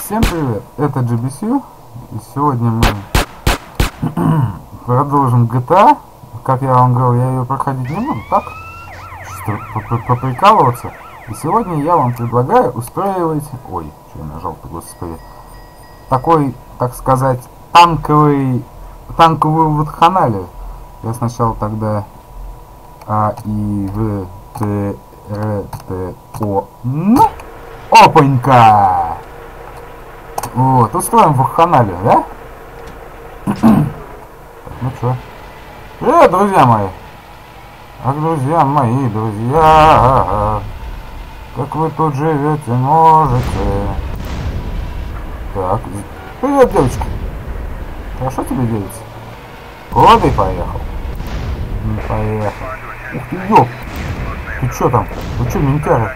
Всем привет, это GBC, и сегодня мы продолжим GTA. Как я вам говорил, я ее проходить не буду, так? Чисто поприкалываться. И сегодня я вам предлагаю устраивать... Ой, что я нажал-то, господи. Такой, так сказать, танковую вакханалию. Я сначала тогда А, И, В, Т, Р, Т, О, Н. Опанька! Вот, устроим вакханалию, да? Так, ну чё? Привет, друзья мои! Ах, друзья мои, друзья! Как вы тут живете, можете? Так, привет, девочка! Хорошо тебе, девица? Вот и поехал. Не поехал. Ух ты, ёп! Ты чё там? Вы чё, ментяры?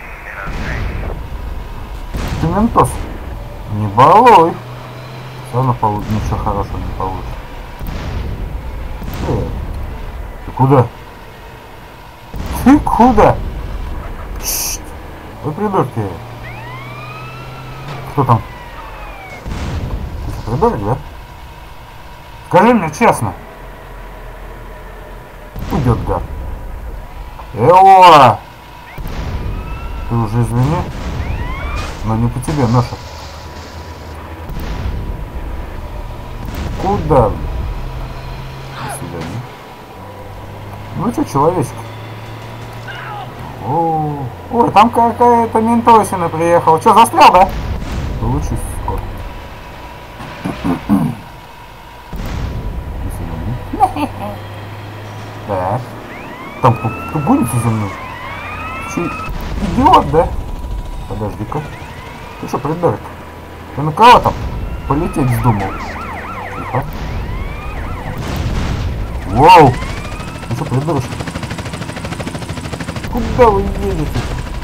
Ты ментос? Не балуй. Все равно ничего хорошего не получится. Ты куда? Ты куда? Шшт! Вы придурки. Кто там? Ты что, придурок, да? Скажи мне честно. Уйдет, гад. Эо! Ты уже извини, но не по тебе, Ноша. Куда? До свидания. Ну что, человечек? Ой, там какая-то ментосина приехала. Что, застрял, да? Получись скоро. До свидания. Так. Там кто гонится за мной? Че, идиот, да? Подожди-ка. Ты что, придурок? Ты на кого там полететь вздумал? Тихо. Воу! Ты что, придурочка? Куда вы едете?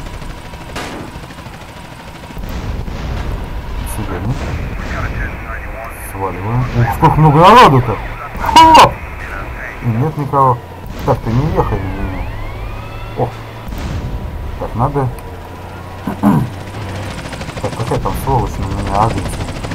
Сюда, ну? Сваливаем. Ух, сколько много народу-то! Ха! И нет никого. Так, ты не ехай на меня. О! Так, надо... Так, какая там сволочь на меня агрится?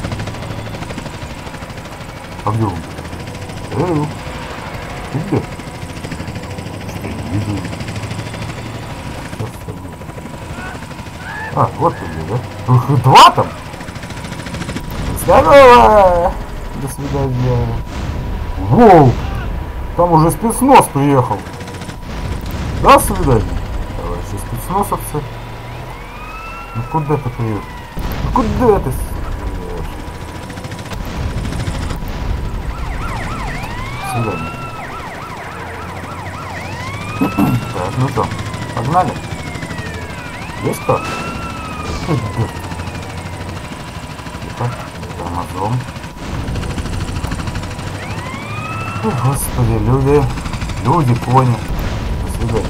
А где он? Эй, ты где? Что-то не вижу. Сейчас с тобой. А, вот ты где, да? Ух, и два там! Здорово! До свидания. Воу! Там уже спецназ приехал. До свидания. Товарищи спецназовцы. Ну куда ты приехал? Ну куда ты? Свидание. Так, ну что, погнали? Есть кто? Тихо, тормозом. Ой, господи, люди, кони. До свидания.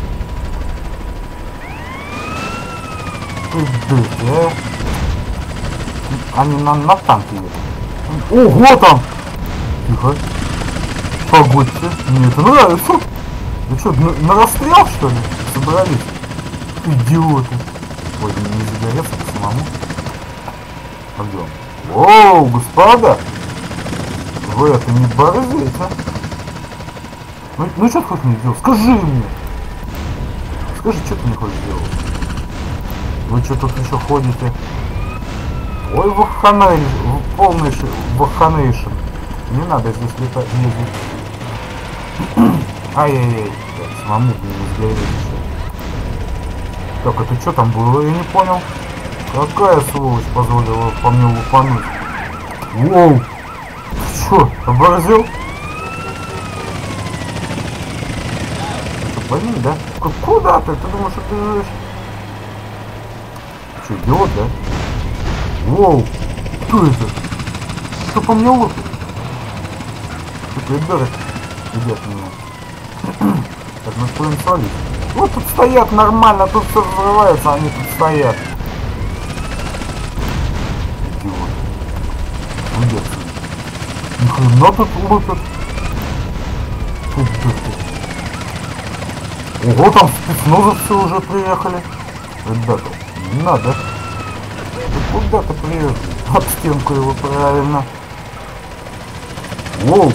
Они на танке едут. Ого там! Тихо. Погодьте, мне это нравится. Вы что, на расстрел, что ли, собрались? Идиоты. Ой, не загореться по самому. Пойдем. Оу, господа! Вы это не борзите, а? Ну что ты хочешь мне делать? Скажи мне! Скажи, что ты мне хочешь делать? Вы что тут еще ходите? Ой, полный вахханейшн. Не надо здесь летать, ездить. Ай-яй-яй. Так, самому не сгореть еще. Так, это что там было? Я не понял. Какая сволочь позволила по мне лупануть? Воу! Ты что, оборзел? Ты что, пойми, да? Куда ты? Ты думаешь, что ты живешь? Ты что, идиот, да? Воу! Кто это? Что по мне лупит? Ты придурок? Иди от меня. Так, мы будем свалить. Вот тут стоят нормально, тут все взрывается, они тут стоят. Идиот. Уйди отсюда. Ни хрена тут лупят. Ого, там спецназовцы уже приехали. Ребята, не надо. Ты куда ты приедешь? Об стенку его, правильно. Воу!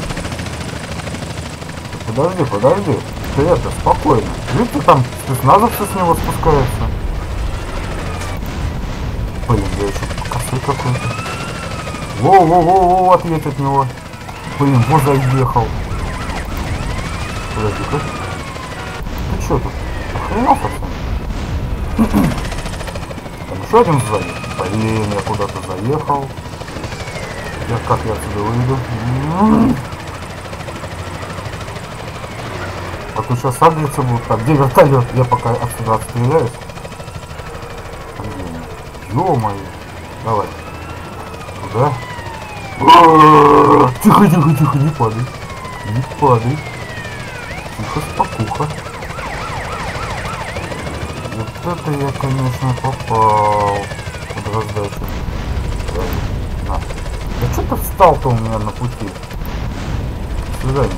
Подожди, подожди. Ты это, спокойно. Видите, там спецназовцы с него спускаются. Блин, я еще косой какой-то. Воу-воу-воу-воу, ответь от него. Блин, вот заехал. Подожди-ка. Ты чё тут? Охренел совсем? Там еще один сзади. Блин, я куда-то заехал. Как я отсюда выйду? А то сейчас агриться будут. Так, где вертолет? Я пока отсюда отстреляюсь. Ё-моё. Давай. Туда. Тихо, тихо, тихо, не падай. Не падай. Тихо, спокуха. Вот это я, конечно, попал под раздачу. На. Да что ты встал-то у меня на пути? До свидания.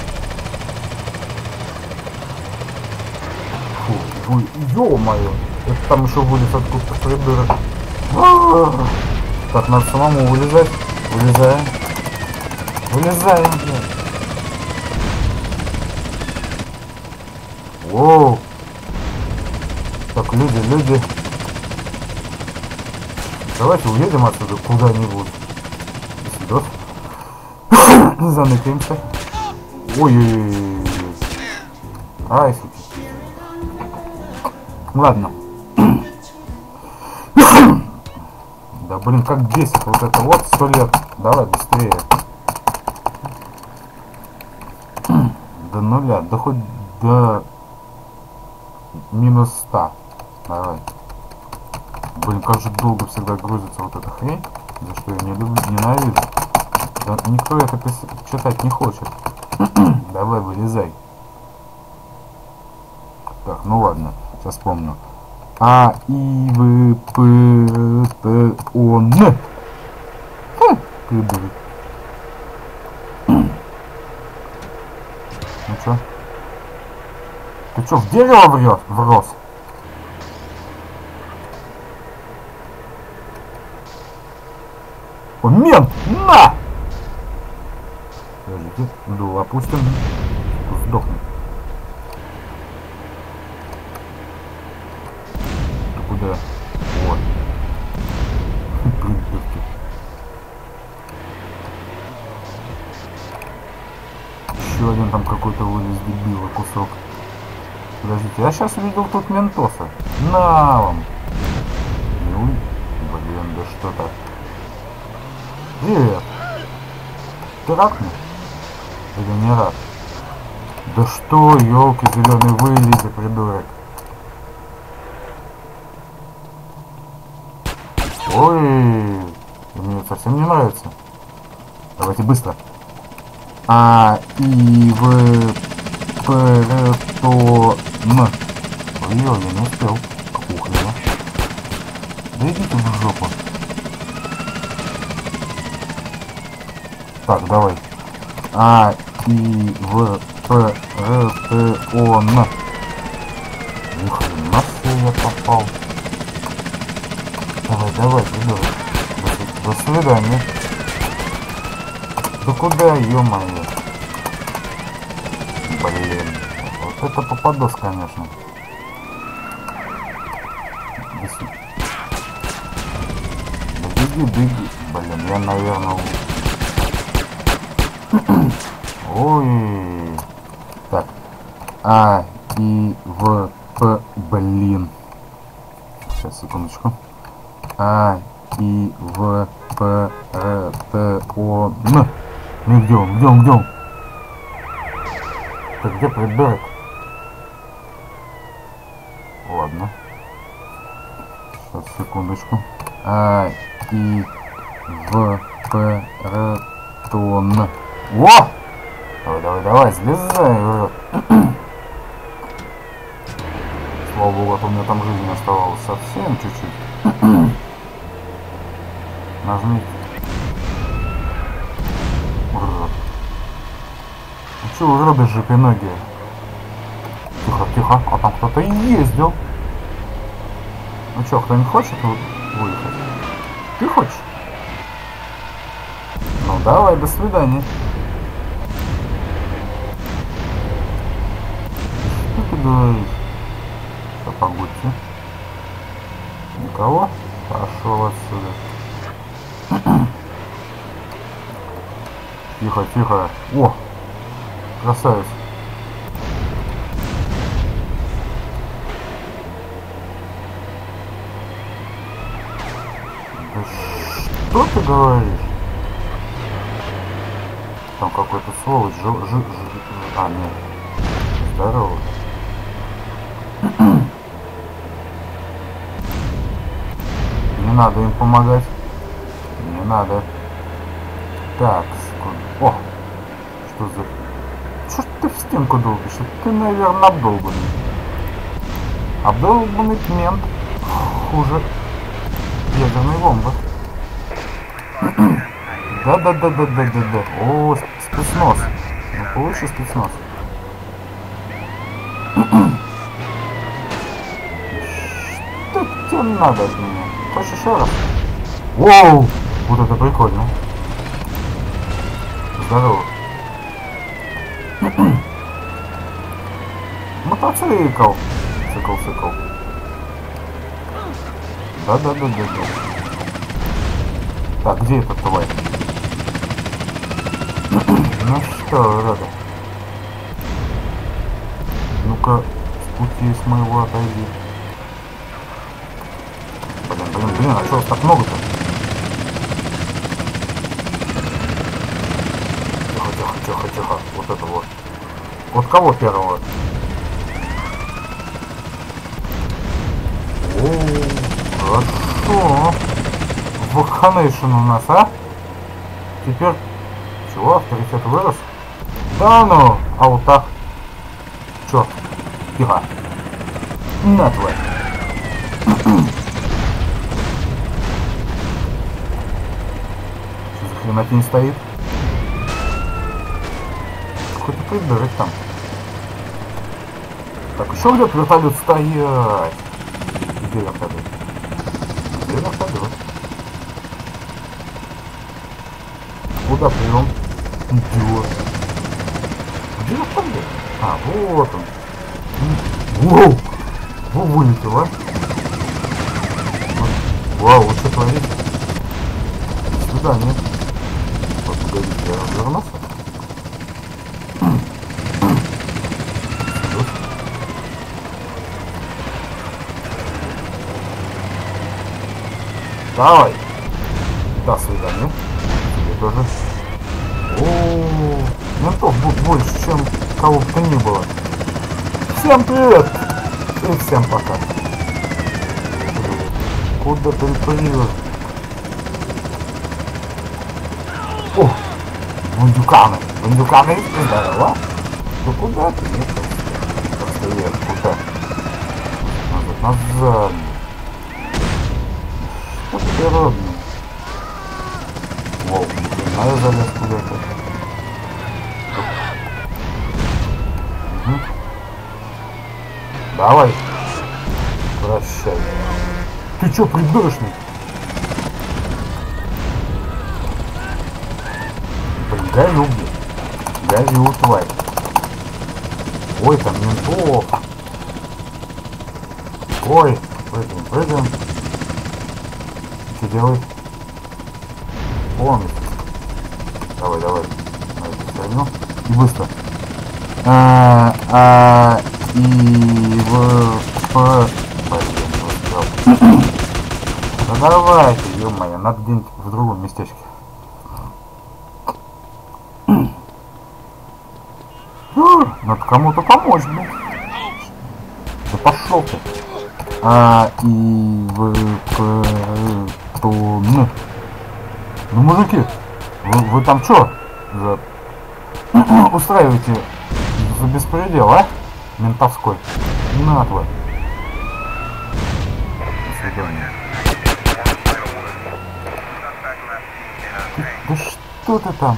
Фу, ё-моё. Это там еще вылез откуда-то придурок. Так, надо самому вылезать. Вылезаем. Вылезаем, блин. Воу. Так, люди. Давайте уедем отсюда куда-нибудь. До свидос. Заныкаемся. Ой-ой-ой. Ай, суки. Ладно. Да блин, как бесит вот это вот 100 лет. Давай быстрее. До нуля, да хоть до минус 100. Давай. Блин, как же долго всегда грузится вот эта хрень. За что я не люблю, ненавижу. Да, никто это читать не хочет. Давай, вылезай. Так, ну ладно, сейчас вспомню. А, И, В, П, Т, О, Н. Прибыли. Ну чё? Ты чё, в дерево врос? О, мент! На! Подождите, ну опустим. Сдохнет. Ты куда? Вот. Придурки. Еще один там какой-то вылез дебила кусок. Подождите, я сейчас видел тут ментоса. На вам. Ну, блин, да что так. Привет. Ты рад мне? Или не рад? Да что, елки зеленый, вылези, придурок. Ой, мне совсем не нравится. Давайте быстро. А, И, В, П, Р, Т, Н. Ой, я не успел. Ух, да. Да идите в жопу. Так, давай. А, И, В, П, Р, Т, О, Н. Ни хрена себе я попал. Давай, придурок. До свидания. Да куда, ё-моё? Блин. Вот это попадос, конечно. Да беги. Блин, я, наверное... Ой. Так. А, И, В, П, блин. Сейчас, секундочку. А, И, В, П, Р, Т, О, Н. Ну где он? Ты где, придурок? Ладно. Сейчас, секундочку. А, И, В, П, Р, Т, Н. О! Давай, слезай, урод. Слава богу, а то у меня там жизни оставалось совсем чуть-чуть. Нажмите. Урод. Ну чё, уроды жопеногие? Тихо, а там кто-то ездил. Ну чё, кто не хочет выехать? Ты хочешь? Ну давай, до свидания. Что ты говоришь? Что, погодьте. Никого? Пошел отсюда. Тихо, тихо. О! Красавец. Да что ты говоришь? Там какой-то сволочь А, нет. Здорово. Не надо им помогать. Не надо. Так, секунду. О! Что за... Что ж ты в стенку долбишь? Ты, наверное, обдолбанный. Обдолбанный мент. Хуже ядерной бомбы. Да. О, спецназ. Ну, получше спецназ. Что тебе надо от меня? Хочешь еще раз? Воу! Вот это прикольно. Здорово. Мотоцикл. Цикл. Да. Так, где этот тварь? Ну что, рада? Ну-ка, с пути с моего отойди. Блин, а что вас так много-то? Тихо. Вот это вот. Вот кого первого? О, хорошо. Вакханейшн у нас, а? Теперь... Чего? Авторитет вырос? Да ну! А вот так? Черт. Тихо. На тварь. Что за хренотень стоит? Какой-то придурок там. Так, еще где вертолет стоять? Где вертолет? Где вертолет? Куда прием? Идиот. Где вертолет? А, вот он. Воу! Во, вылетел, а? Вау, вы что творите? До свидания. Вот, погодите, я развернулся. Давай. До свидания. Тебе тоже. О, ментов будет больше, чем кого бы то ни было. Всем привет! И всем пока. Куда ты привет? О, бандюканы. Бандюканы, здорово. Ну куда ты? Просто вверх, куда? Назад. Природный. Воу, а я залез куда-то. Угу. Давай. Прощай. Ты чё, придурочный? Блин, горю, тварь. Ой, там ментов. Ой, прыгаем. Что делать? Полностью. Давай. На эту сторону. И быстро. Да давайте, ё-моё, надо где-нибудь в другом местечке. Надо кому-то помочь, блин. Да пошел ты. Ну, мужики, вы там что устраиваете за беспредел, а? Ментовской. На твой. До свидания. Да что ты там?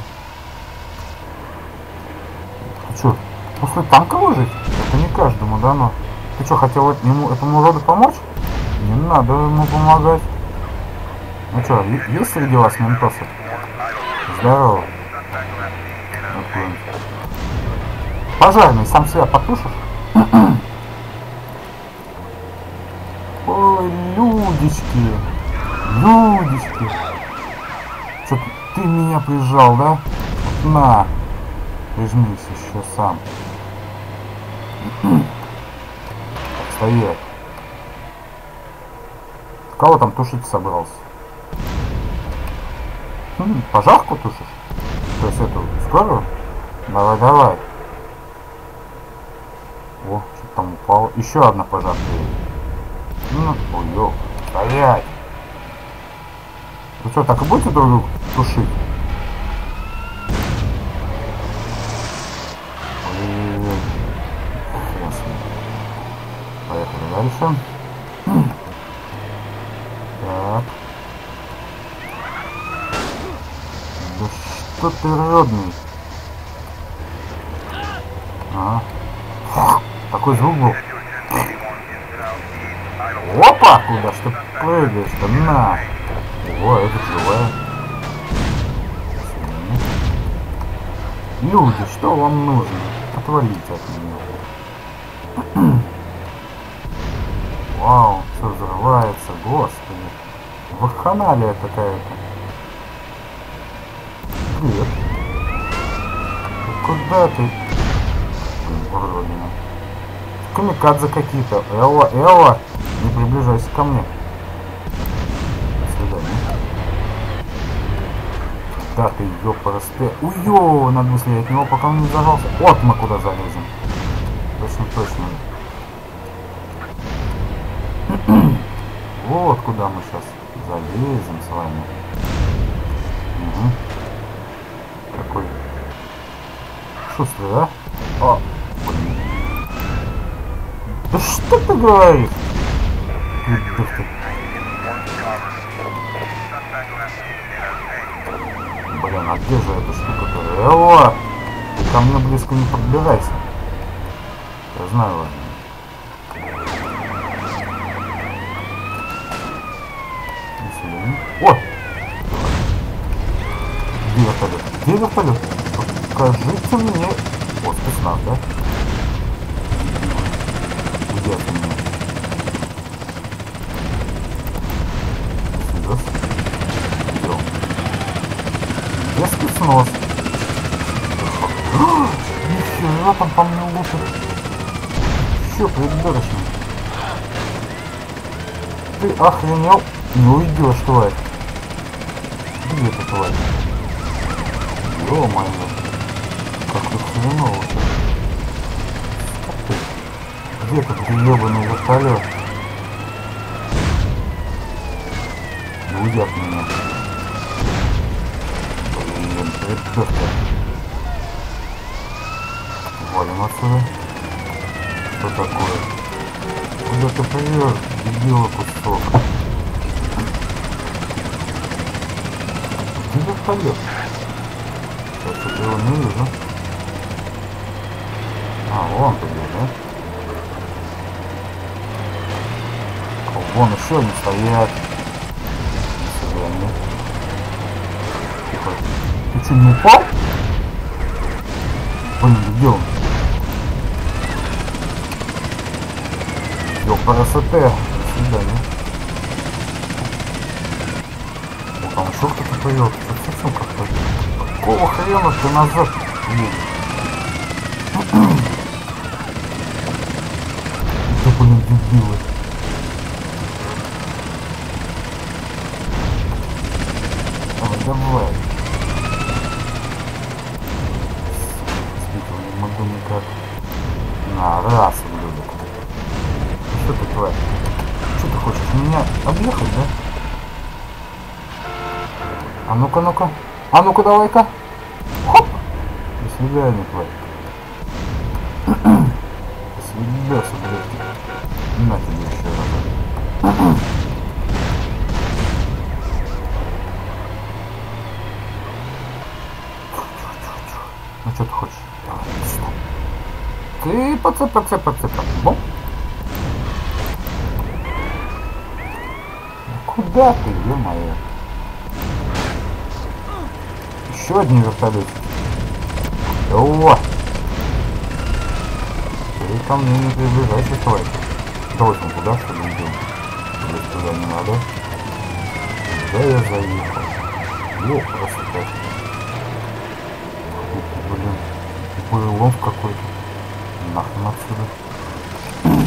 Ты что, после танка выжить? Это не каждому дано. Ты что, хотел этому уроду помочь? Не надо ему помогать. Ну что, есть среди вас ментосы? Здорово. Пожарный, сам себя потушишь? Ой, людички. Людички. Что ты меня прижал, да? На. Прижмись еще сам. Стоять. Кого там тушить собрался? Пожарку тушишь? То есть эту скорую? Давай, давай. О, что там упало. Еще одна пожарка. Ну, ой, ёп. Стоять. Вы что, так и будете друг друга тушить? Ой-ой-ой. Хрен с ним. Поехали дальше. Так. Да что ты родный? Ага. Такой звук был. Опа! Куда ж ты прыгаешь-то? На! О, это живая. Люди, что вам нужно? Отвалите от меня. Вау, все взрывается, господи. Вакханалия какая-то. Привет. Куда ты? Уродина. Камикадзе какие-то. Элла, Элла, не приближайся ко мне. До свидания. Да ты, ёпарасте. Уё, надо быстрее от него, пока он не взорвался. Вот мы куда залезем. Точно, точно. Вот куда мы сейчас залезем с вами. Угу. Такой шустрый, да? О, блин. Да что ты говоришь? Блин, а где же эта штука-то? Элла! Ты ко мне близко не подбирайся. Я знаю вас. О! Где вертолет? Где вертолет? Покажите мне. О, спецназ, да? Где это меня? Спецназ? Где он? Где спецназ? Нихера там по мне лупит. Чё, придурочный? Ты охренел? Не уйдешь, тварь. Где ты, тварь? Ё-моё. Как ты хреново-то. Где тут ебаный вертолет? Не уйди от меня. Блин, придурка. Валим отсюда. Что такое? Куда ты привёз, дебила кусок? Где вертолет? Сейчас я его не вижу. А, вон ты где, да? Вон еще они стоят. До свидания. Тихо. Ты что, не упал? Блин, где он? Ёпарасоте. До свидания. Вот там еще кто-то поет. Совсем как-то. Какого хрена ты назад едешь? Да блин, дебилы. Давай. Действительно, не могу никак. На, раз, ублюдок. Что ты, тварь? Что ты хочешь меня объехать, да? А ну-ка, ну-ка. А ну-ка, давай-ка. Хоп! До свидания, тварь. До свидания, блядь. На тебе еще раз. Ну что ты хочешь? Ты поцепа. Бом. Куда ты, ё-моё? Еще одни вертолеты. О! Ты ко мне не приближайся, тварь. Давай там куда, что ли, идем? Или туда не надо? Да я заехал. О, красота. Блин, бурелом какой-то. Нахрен отсюда.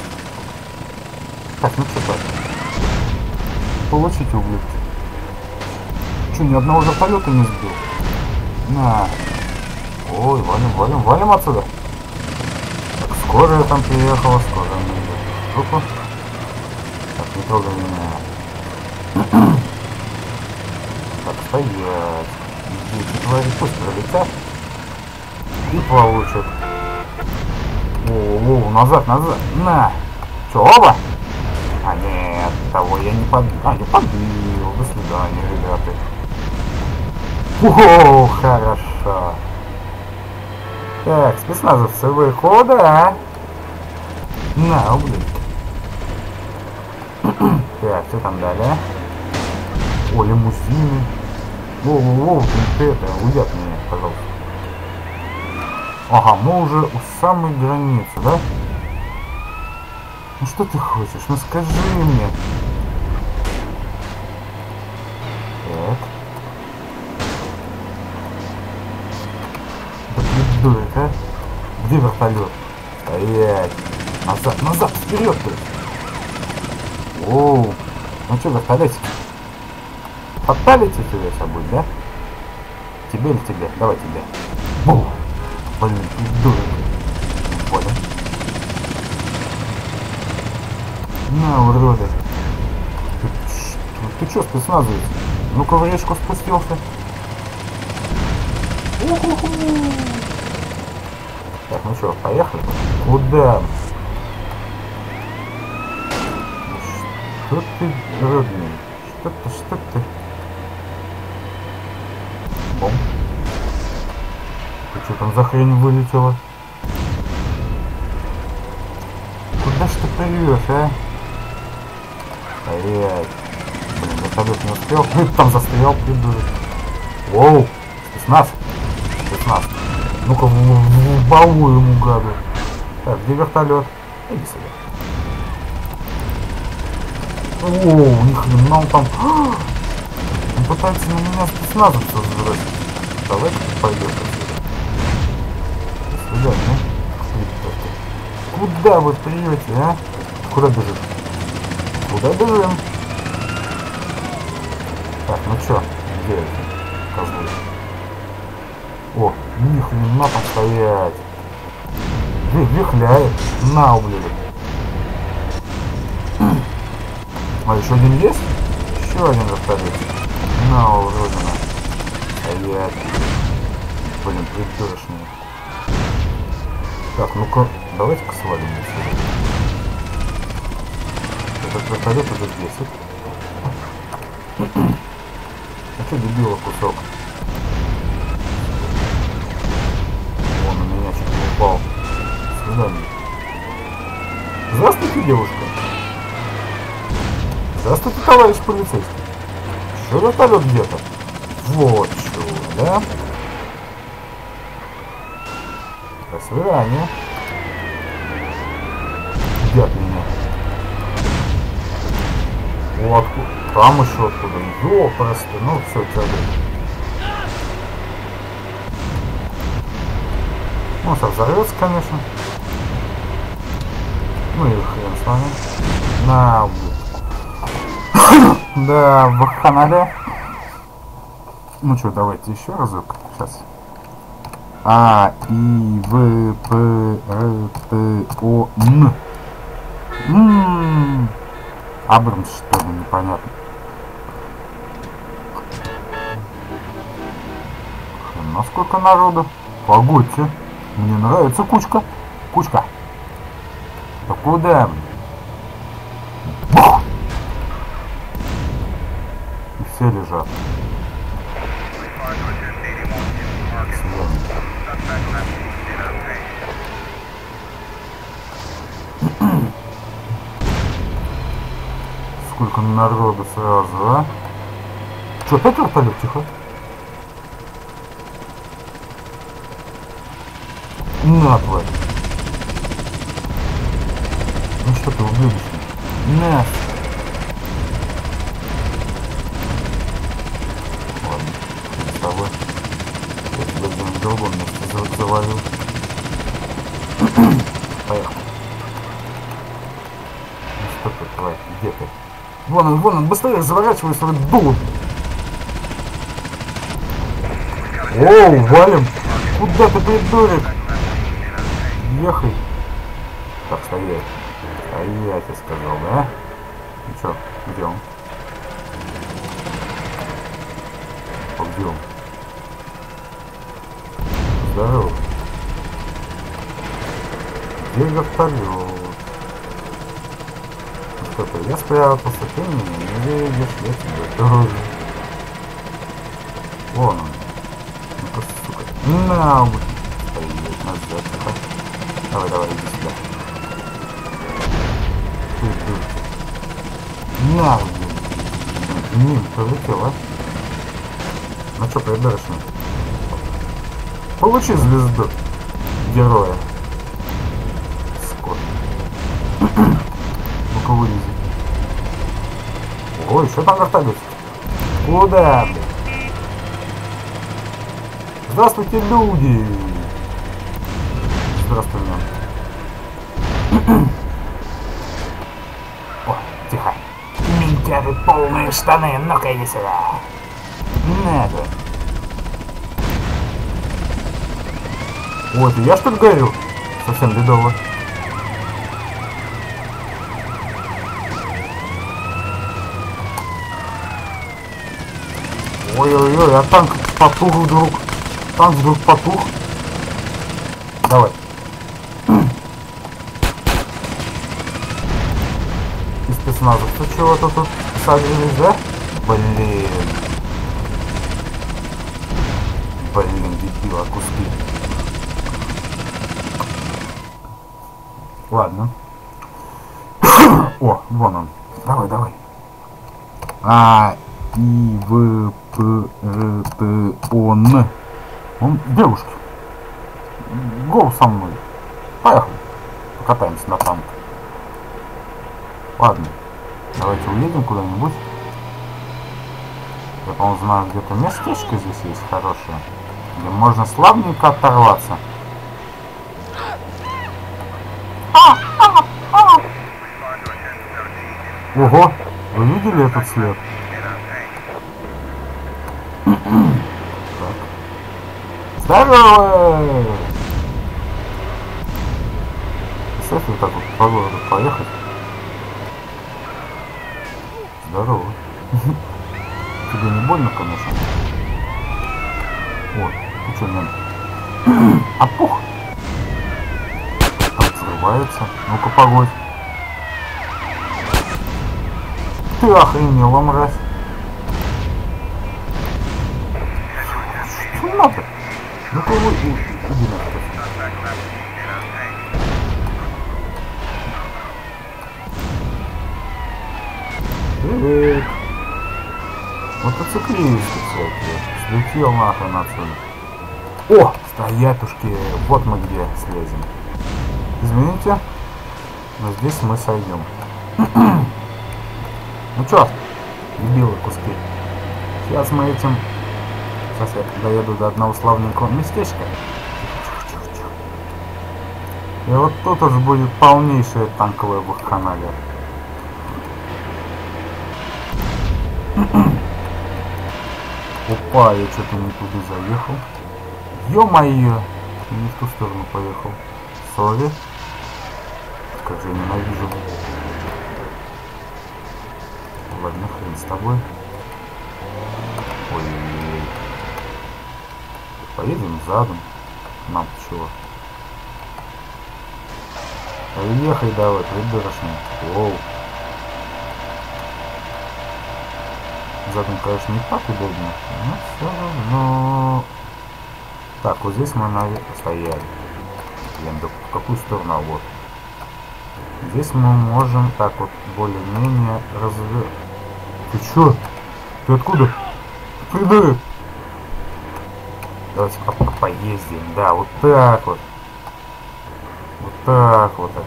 Так, ну что так? Получите ублюдки. Че, ни одного вертолета не сбил? На. Ой, валим отсюда. Так, скорая там приехала, скорая не идет. Руку. Так, не трогай меня. Так, стоять. Эти твари пусть пролетят. И получат. О, назад. На. Че, оба? А нет, того я не подбил. А, не подбил. До свидания, ребята. О, хорошо. Так, спецназовцы, вы куда? На, ублюдки. Так, что там далее? О, лимузины. Воу, ты это, уйди от меня, пожалуйста. Ага, мы уже у самой границы, да? Ну что ты хочешь? Ну скажи мне. Так. Да придурок, а? Где вертолет? Стоять. Назад, вперед ты. Оу. Ну что, вертолетик? Подпалите тебя собой, да? Тебе или тебе? Давай тебе. Бу! Блин, придурок. Понял. На, уроды. Ты чё, спецназовец? Ну-ка в речку спустился. У-ху-ху. Так, ну что, поехали? Куда? Что ты, родный? Что ты? Бом. Ты что там за хрень вылетела? Куда ж ты плывешь, а? Стоять. Блин, вертолет не успел. Ты там застрял, придурок. Воу, спецназ. Ну-ка в балу ему, гаду. Так, где вертолет? Иди сюда. О, у них хрена там. Он пытается на меня спецназовца сбросить. Давай-ка ты пойдешь отсюда. До свидания. Куда вы придете, а? Куда бежим? Так, ну чё, где это? Козлы. О, ни хрена там стоять. Вихляет. На, ублюдок. А еще один есть? Еще один вертолет. На, уродина. Стоять. Блин, придурочный. Так, ну-ка, давайте-ка свалим отсюда. Этот вертолет уже 10. А что, дебила кусок? Он на меня чуть не упал. До свидания. Здравствуйте, девушка. Здравствуйте, товарищ полицейский. Еще вертолет где-то? Вот чего, да? До свидания. Иди от меня. О, откуда? Там еще откуда? Ё, просто, ну все, тягай. Ну, сейчас взорвется, конечно. Ну и хрен с вами. На, да, в канале. Ну что, давайте еще разок. Сейчас. А, И, В, П, Р, Т, О, Н. Абрамс, что ли, непонятно. Насколько народу? Погодьте. Мне нравится кучка. Кучка. Да куда? Бух! И все лежат. Сколько народу сразу, а? Че, опять вертолет? Тихо. На, тварь. Ну что ты, ублюдочный? На. Ладно, с тобой. Я тебя где-нибудь в другом месте завалю. Поехали. Ну что ты, тварь, где ты? Вон он, быстрее заворачивай свою дулу. Оу, валим. Куда ты, придурок? Ехай. Так, стоять. Стоять, я сказал, да? Ну чё, где он? О, где он? Здорово. Где вертолет? Ну что ты, я спрятался, ты меня не видишь, я тебя тоже. Вон он. Ну-ка, сука. На, вот. Стоять, назад. Давай, давай, иди сюда. На, блин, пролетел, а? Ну что, придурочный? Получи звезду героя. Скот. Ну-ка, вылези. Ой, что там вертолет? Куда, блин? Здравствуйте, люди! Здравствуй, меня. О, тихо. Минтяры полные штаны, ну-ка иди сюда. Надо. Ой, это я что ли горю? Совсем бедово. Ой-ой-ой, а танк потух вдруг. Танк вдруг потух. Давай. И спецназовцы чего-то тут согрелись, да? Блин. Блин, дебила, куски. Ладно. О, вон он. Давай, давай. А, И, В, П, Р, Т, Он. Он девушки. Гоу со мной. Поехали. Покатаемся на танке. Ладно. Давайте уедем куда-нибудь. Я, по-моему, знаю, где-то местечко здесь есть хорошее, где можно славненько оторваться. Ого! Вы видели этот след? Так. Здорово! Представь, вот так вот по городу поехать. Здорово. Тебе не больно, конечно. О, ты что, мен? Опух! Там взрывается. Ну-ка, погодь. Ты охренела, мразь. Что надо? Ну-ка, иди на. Привет. Мотоциклисты всякие. Слетел нахрен отсюда. О, стоятушки. Вот мы где слезем. Извините, но здесь мы сойдем. Ну чё, дебилы куски. Сейчас мы этим... Сейчас я доеду до одного славненького местечка. И вот тут уж будет полнейшая танковая вакханалия. Опа, я что-то не туда заехал. Ё-моё! Не в ту сторону поехал. Сори. Как же я ненавижу. Ладно, хрен с тобой. Ой-ой-ой. Поедем задом. Нам чего? Ехай давай, придурочный. Воу. Задом, конечно, не так удобно, но все равно. Так, вот здесь мы, наверное, стояли. Блин, да в какую сторону? Вот. Здесь мы можем так вот более-менее развернуть. Ты чё? Ты откуда? Придурок! Давайте поездим. Да, вот так вот. Так, вот так.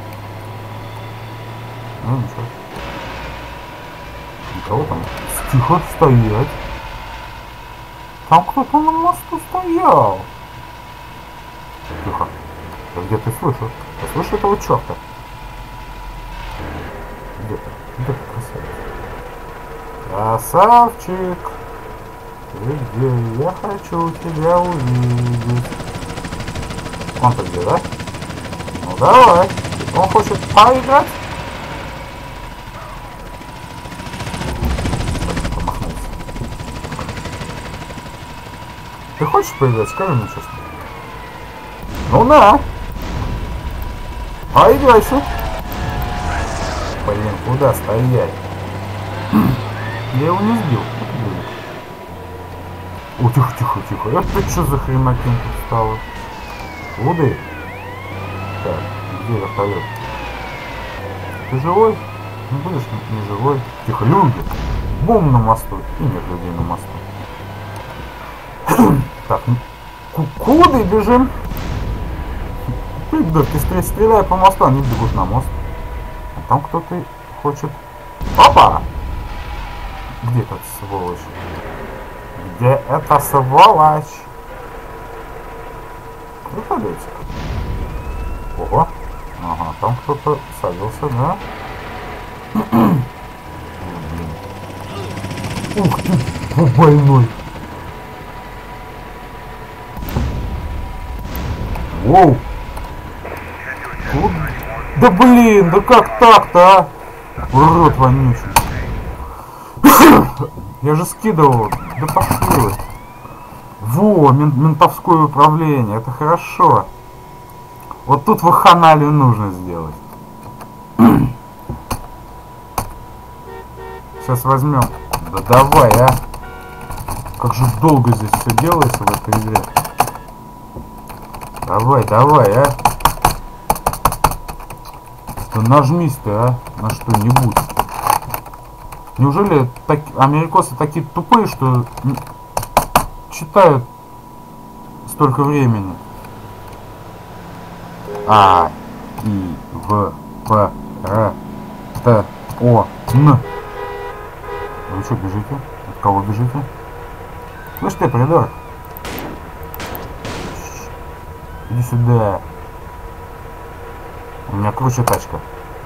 Ну ничего. Никого там. Тихо, стоять. Там кто-то на мосту стоял. Тихо. Да где ты слышишь? Ты слышишь этого черта? Где ты? Где ты, красавец? Красавчик! Ты где? Я хочу тебя увидеть. Он-то где, да? Ну давай. Он хочет поиграть? Помахнулся. Ты хочешь поиграть? Скажи мне честно. Ну на! Поиграйся! Блин, куда стоять? Я его не сбил. О, тихо, тихо, тихо. Это что за хренакин тут стало? Луды? Так, где вертолет? Ты живой? Не будешь не живой. Тихо, люди! Бум на мосту. И нет людей на мосту. Так, куда бежим? Придурки, стреляя по мосту, они бегут на мост. А там кто-то хочет... Опа! Где этот сволочь? Где эта сволочь? Вертолетик. Ого. Ага, там кто-то садился, да? Ух ты, больной. Воу. Да блин, да как так-то, а? Урод вонючий. Я же скидывал. Да пошли вы. Во, ментовское управление. Это хорошо. Вот тут вахханалию нужно сделать. Сейчас возьмем. Да давай, а. Как же долго здесь все делается в этой игре. Давай, давай, а. Да нажмись ты, а, на что-нибудь. Неужели америкосы такие тупые, что читают столько времени? А, И, В, П, Р, Т, О, Н. Вы что бежите? От кого бежите? Слышь ты, придурок? Иди сюда. У меня круче тачка.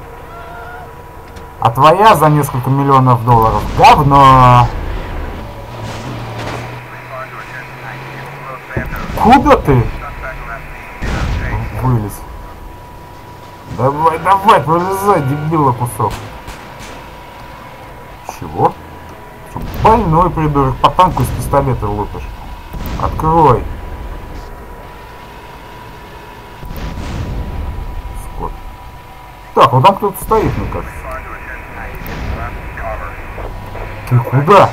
А твоя за несколько миллионов долларов говно. Куда ты? Вылез. Давай, давай, пролезай, дебила кусок. Чего? Что, больной придурок, по танку из пистолета лупишь. Открой. Скот. Так, вот там кто-то стоит, мне кажется. Ты куда?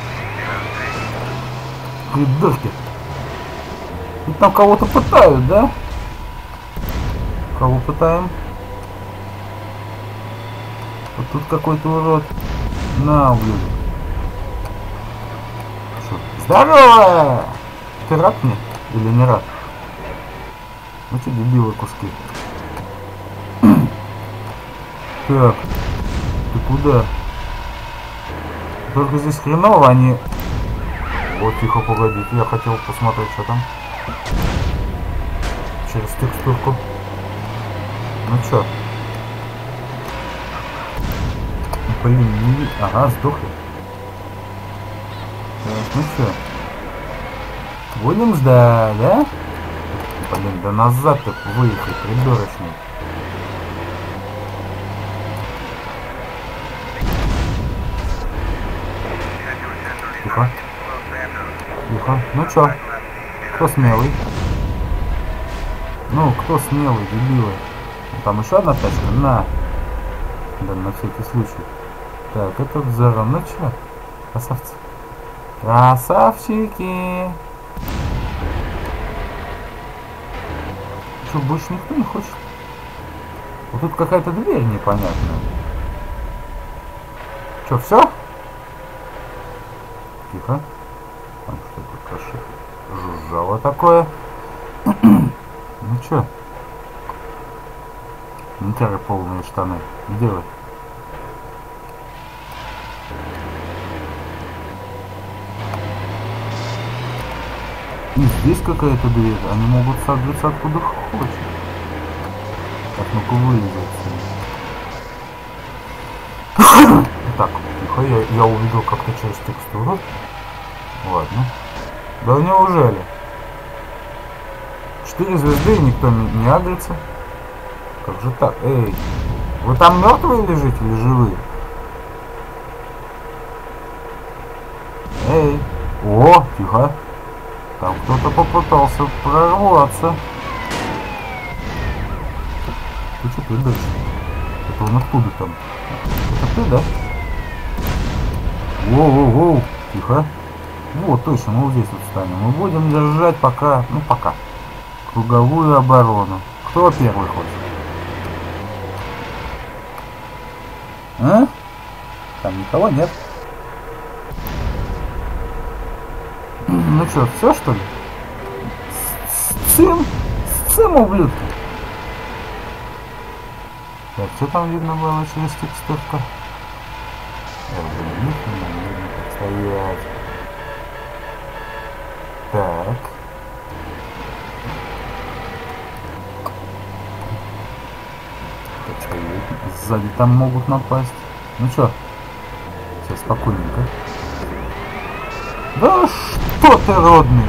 Придурки. И там кого-то пытают, да? Кого пытаем? Вот тут какой-то урод. На, ублюдок. Что? Здорово! Ты рад мне? Или не рад? Ну что, дебилы куски. Так. Ты куда? Только здесь хреново, они... Вот, тихо, погодите, я хотел посмотреть, что там. Через текстурку. Ну чё? Блин, не видно. Ага, сдохли. Так, ну чё? Будем ждать, да? Блин, да назад так выехать, придурочный. Тихо. Тихо. Ну чё? Кто смелый? Ну, кто смелый, дебилы? Там еще одна тачка? На. Да, на всякий случай. Так, это взорвем. Ну чё? Красавцы. Красавчики. Что, больше никто не хочет? Вот тут какая-то дверь непонятная. Что, все? Тихо. Там что-то каши жужжало такое. Ну чё? Ментяры полные штаны. Где вы? И здесь какая-то дверь. Они могут садиться откуда хочешь. Так, ну-ка вылезать. Так, тихо, я увидел как-то через текстуру. Ладно. Да неужели? 4 звезды и никто не агрится. Как же так? Эй, вы там мертвые лежите или живые? Эй, о, тихо. Там кто-то попытался прорваться. Ты что ты дальше? Это он откуда там? Это ты, да? Воу-воу-воу, тихо. Вот, точно, мы вот здесь вот встанем. Мы будем держать пока, ну пока, круговую оборону. Кто первый хочет? А? Там никого нет. Ну что, все что ли? Сцим, ублюдки. Так, что там видно было через текстурку? Стоять. Так. Так, сзади там могут напасть. Ну чё? Все спокойненько. Да что ты, родный?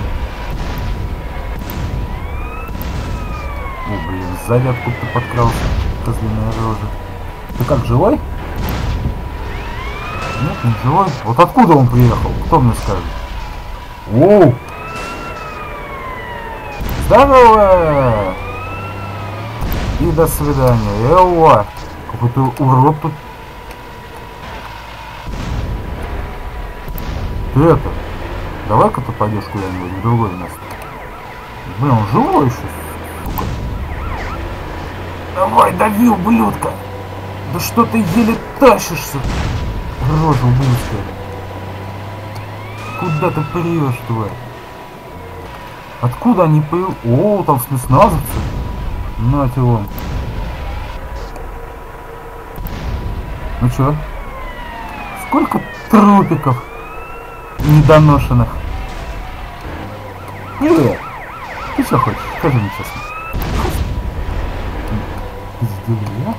О, блин, сзади откуда ты подкрался. Козлиная рожа. Ты как, живой? Нет, не живой. Вот откуда он приехал? Кто мне скажет? Оу! Здорово! И до свидания. Эуа! Какой-то урод тут. Ты это, давай-ка ты пойдешь куда-нибудь в другое место. Блин, он живой еще, сука. Давай, дави, ублюдка. Да что ты еле тащишься? Рожа ублюдская. Куда ты прешь, тварь? Откуда они появились? О, там спецназовцы. Нате вон. Ну чё? Сколько трупиков недоношенных? Привет! Ты что хочешь? Скажи мне честно. Пиздюля?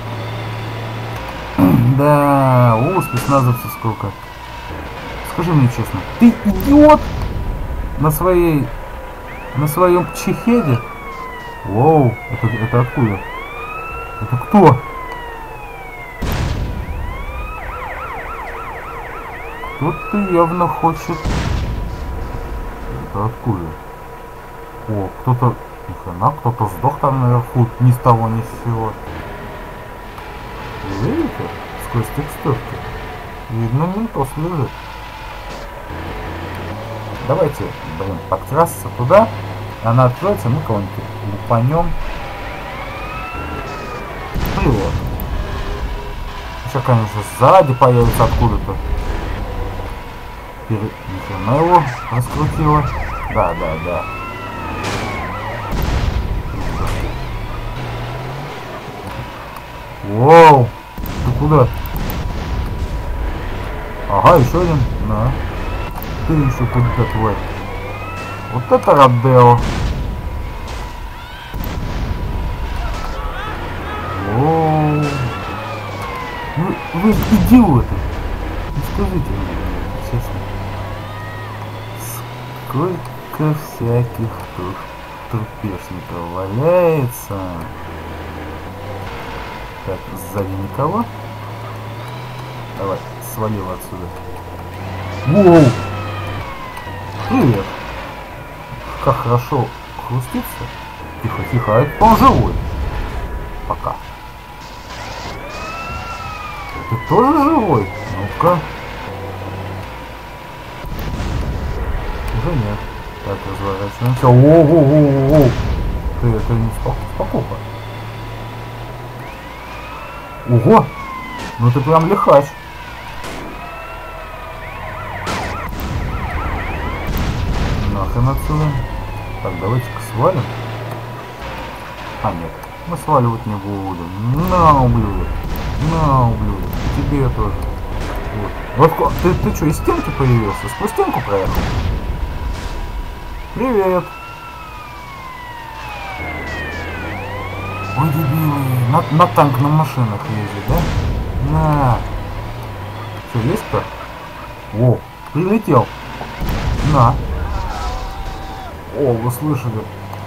Да, спецназовцев сколько. Скажи мне честно, ты идиот на своем чехеде? Воу, это откуда? Это кто? Кто-то явно хочет. Это откуда? О, кто-то. Нихрена, кто-то сдох там наверху ни с того ни с сего. Вы видите? Сквозь текстурки. Видно, ментос лежит. Давайте, блин, подкрасться туда. Она откроется, мы кого-нибудь лупанем. Привет. Еще, конечно, сзади появится откуда-то. Нихрена его раскрутила. Да. Воу! Ты куда? Ага, еще один. На. Ты еще куда-то, тварь. Вот это Родео. Воу. Вы идиоты. Ну, скажите мне, честно. Сколько всяких тут трупешников валяется. Так, сзади никого. Давай, свалил отсюда. Воу! Привет! Как хорошо хрустится. Тихо, а это он живой. Пока. Ты тоже живой? Ну-ка. Уже нет. Так, разворачиваемся. Воу! Ты это не спокойно. Ого! Ну ты прям лихач. Нахрен отсюда. Так, давайте-ка свалим. А, нет. Мы сваливать не будем. На, ублюдок. На, ублюдок. Тебе тоже. Вот. Вот ты что, из стенки появился? Сквозь стенку проехал? Привет. Ой, дебилы. На танк на машинах ездит, да? На. Что, есть кто? О, прилетел. На. О, вы слышали?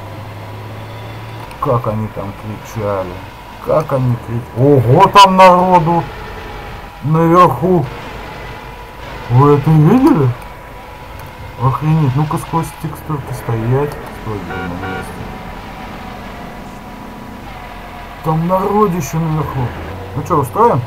Как они там кричали. Как они кричали. Ого, там народу. Наверху. Вы это видели? Охренеть. Ну-ка сквозь текстурки стоять. Стой, блин, на месте. Там народище наверху. Ну что, устроим?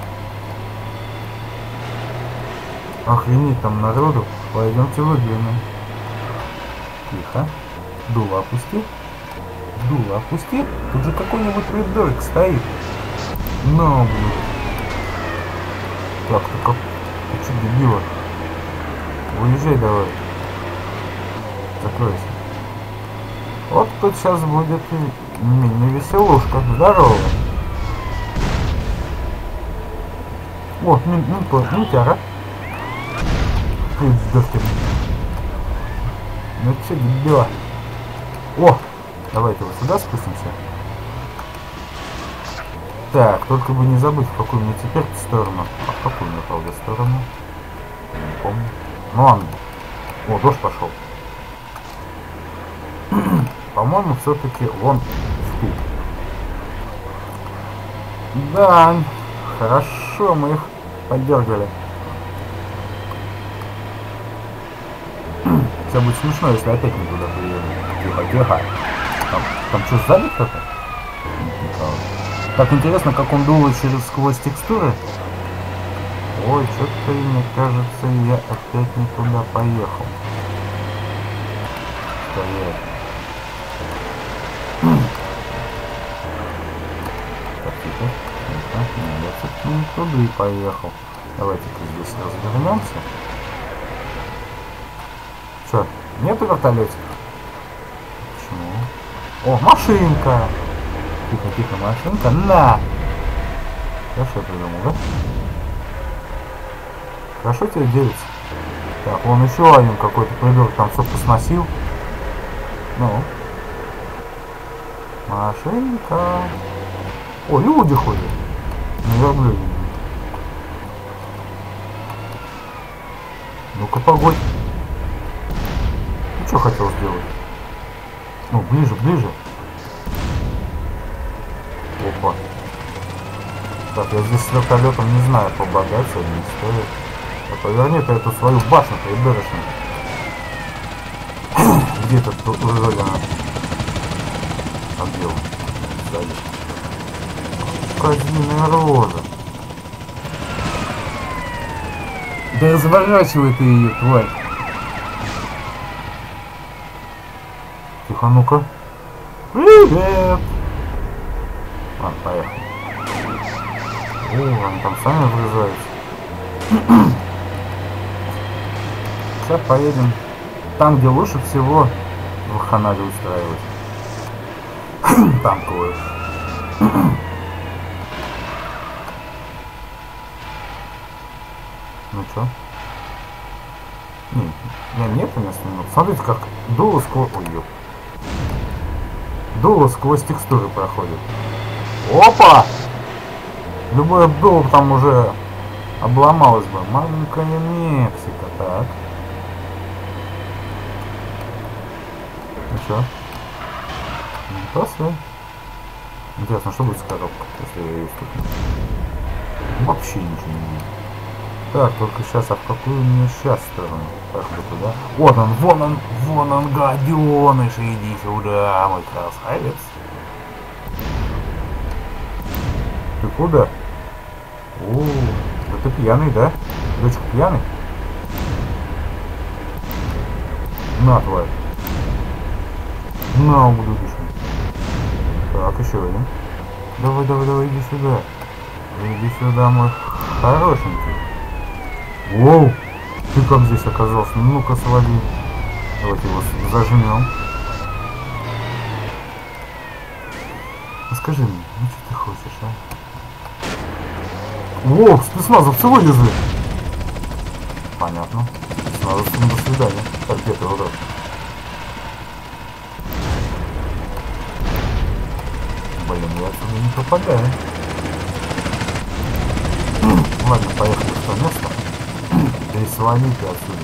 Охренеть, там народу. Пойдемте выглянем. Тихо. Дуло опусти. Дуло опусти. Тут же какой-нибудь придурок стоит. Ну, блин. Так, ты как... Ты что, дебила? Уезжай давай. Закройся. Вот тут сейчас будет мини-веселушка. Здорово. О, минтяра. Ну че, дебила? О! Давайте вот сюда спустимся. Так, только бы не забыть, в какую мне теперь сторону. А в какую мне, правда, сторону? Не помню. Ну ладно. О, дождь пошел. По-моему, все-таки вон в ту. Да, хорошо, мы их поддергали. Все будет смешно, если опять не туда приедем. Тихо, тихо. Там что, сзади кто-то? Так интересно, как он дует сквозь текстуры. Ой, что-то, мне кажется, я опять не туда поехал. Стоять. Так, тихо. Я не туда и поехал. Давайте-ка здесь развернемся. Что, нету вертолетика? Почему? О, машинка! Тихо, машинка. На! Хорошо я придумал, да? Хорошо тебе делится. Так, вон еще один какой-то придурок там все посносил. Ну. Машинка. О, люди ходят. На верблюде. Ну-ка, погодь. Ты что хотел сделать? Ну, ближе, ближе. Опа. Так, я здесь с вертолетом не знаю, побогаться не стоит. А поверни ты эту свою башню придурочную. Где этот уродина? Отдел. Сзади. Козиная рожа. Да разворачивай ты ее, тварь. Тихо, ну-ка. Привет! Ладно, поехали. О, они там сами врезаются. Сейчас поедем там, где лучше всего вахханалию устраивать. Танковую. Ну чё? Нет места. Смотрите, как дуло сквозь... Ой, ёп. Дуло сквозь текстуры проходит. Опа! Любое дуло там уже обломалось бы. Маленькая Мексика, так. Ну чё? После. Интересно, что будет с коробкой, если я ее стукну? Вообще ничего не будет. Так, только сейчас, а в какую мне сейчас сторону? Так, туда. Вон он, гаденыш, иди сюда, мой красавец. Ты куда? О, да ты пьяный, да? Дочка пьяный? На, тварь. На, ублюдишь. Так, еще один. Давай, иди сюда. Иди сюда, мой хорошенький. Воу! Ты как здесь оказался? Ну-ка, свали. Давайте его зажмем. скажи мне, ну что ты хочешь, а? О, спецназовцы вылезли! Понятно. Спецназовцам до свидания. Так, где ты, урод? Блин, я отсюда не попадаю. Ладно, поехали в то место. Да и свалите отсюда.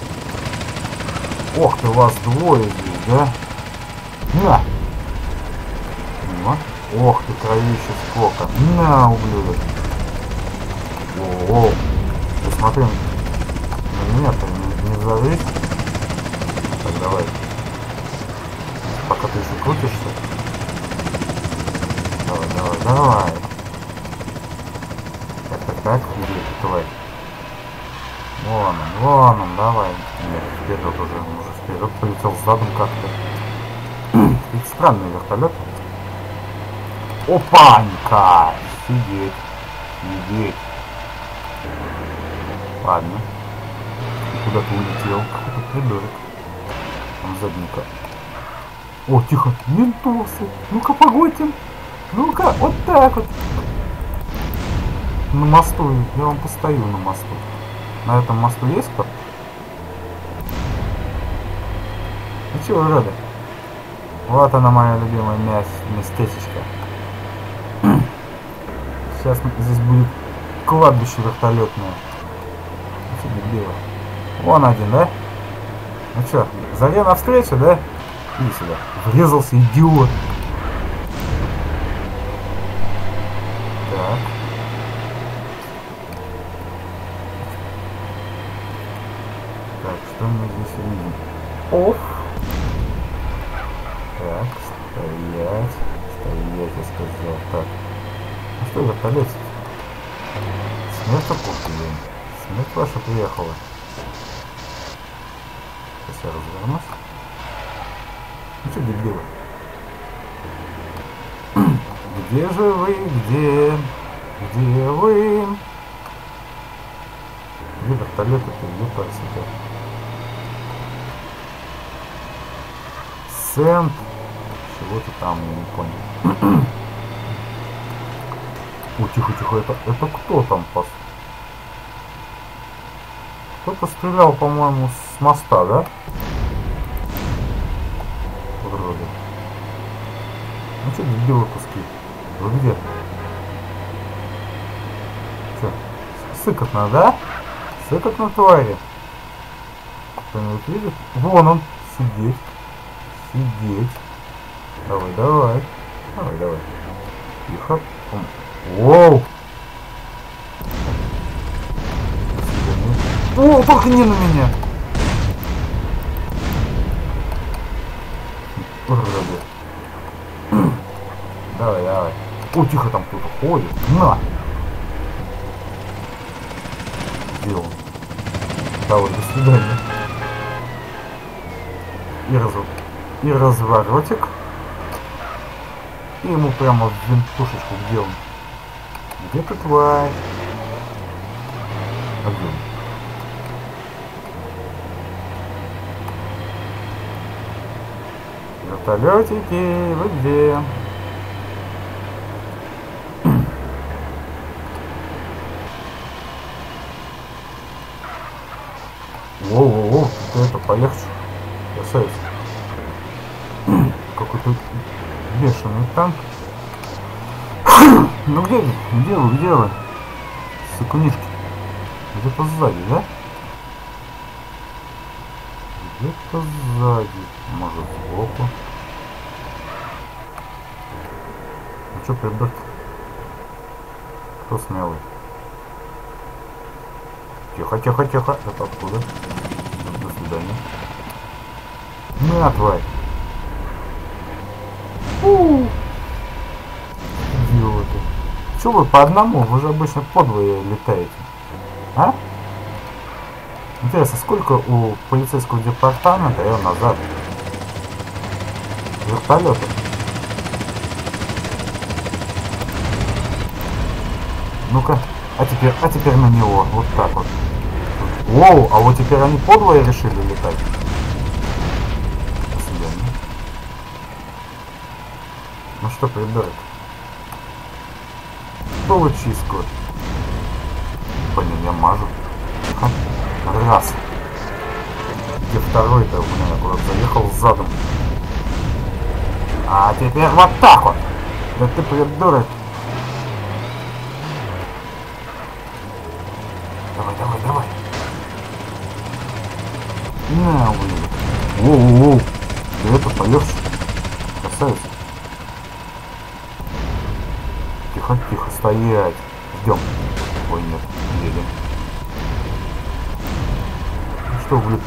Ох ты, вас двое здесь, да? На! Мимо. Ох ты, кровище сколько. На, ублюдок. О-о-о. Ты смотри на меня, ты не взорвись. Так, давай. Пока ты еще крутишься. Давай, давай, давай. Так, где ты, тварь? Вон он, давай. Нет, вперед уже вперед полетел задом как-то. Ведь странный вертолет. Опанька! Сидеть. Сидеть. Ладно. Куда ты улетел? Какой-то придурок. Там задника. О, тихо. Ментосы. Ну-ка, погодьте. Ну-ка, вот так вот. На мосту. Я вам постою на мосту. На этом мосту есть кто? Ну чего, уроды? Вот она, моя любимая местечечко. Сейчас здесь будет кладбище вертолетное. Вон один, да? Ну чё, зови навстречу, да? Иди сюда. Врезался, идиот. Так. Так, что мы здесь видим? Оф. Так, стоять. Стоять, я сказал. Так. Ну что, вертолет? Смерть пушки, блин. Смерть ваша приехала. Сейчас я развернусь. Ну что, дебилы? Где же вы? Где? Где вы? Где вертолеты-то? Где парсика? Сент. Чего-то там, я не понял. О, тихо, тихо, это кто там пас? Кто-то стрелял, по-моему, с моста, да? Вроде. Ну что, дебилы куски? Вы где? Че? Сыкотно, да? Сыкотно, твари. Кто-нибудь видит? Вон он. Сидеть. Сидеть. Давай, давай. Давай, давай. Тихо. Воу! О, только не на меня! Уроды. Давай, давай. О, тихо, там кто-то ходит. На! Где он? Давай, до свидания. И разворотик. И ему прямо в винтушечку. Где он? Где ты, тварь? А где он? Вертолетики, вы где? Воу-воу-воу, ты это, поехать. Красавец. Какой-то бешеный танк. Ну где вы? Где вы? Где вы? Сыкунишки. Где-то сзади, да? Где-то сзади. Может, сбоку. Ну что, придурки? Кто смелый? Тихо, тихо, тихо. Это откуда? До свидания. На, тварь. Идиоты. Чё вы по одному? Вы же обычно подвое летаете. А? Интересно, сколько у полицейского департамента назад вертолетов? Ну-ка, а теперь на него, вот так вот. Воу, а вот теперь они подвое решили летать. До свидания. Ну что, придурок, Получи скот. Блин, я мажу. Раз. Где второй-то у меня куда-то заехал задом. А теперь вот так вот. Да ты придурок. Давай, давай, давай. На, блин. Воу-воу-воу. Ты это полегче. Красавец. Тихо, тихо, стоять. Ждем. Ой, нет, едем. Что, блин?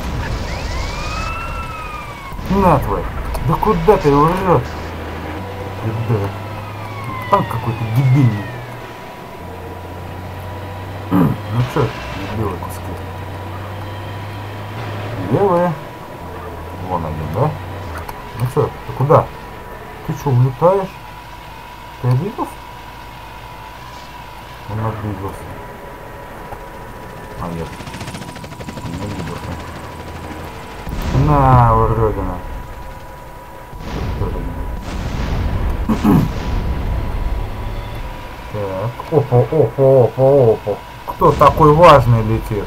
На твой. Да куда ты, урод? Придурок. Танк какой-то дебильный. Ну чё, белые куски. Левые. Вон один, да? Ну чё, ты куда? Ты чё, улетаешь? Ты обиделся? Он обиделся. А нет. Не обиделся. На, уродина. Так. Опа, опа, опа, опа. Кто такой важный летит?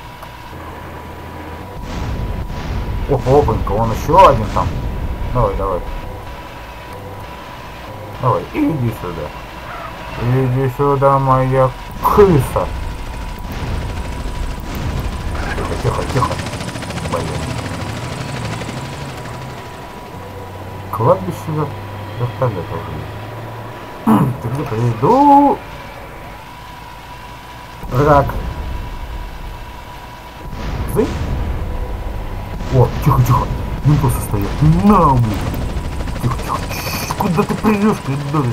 Опа, опанька, вон еще один там. Давай, давай. Давай, иди сюда. Иди сюда, моя крыса. Тихо, тихо, тихо. Блин. Кладбище вертолета уже. Ты где приду? Рак. Зы? О, тихо, тихо. Ментосы стоят. На, блин. Тихо, тихо. Куда ты придешь, придурок?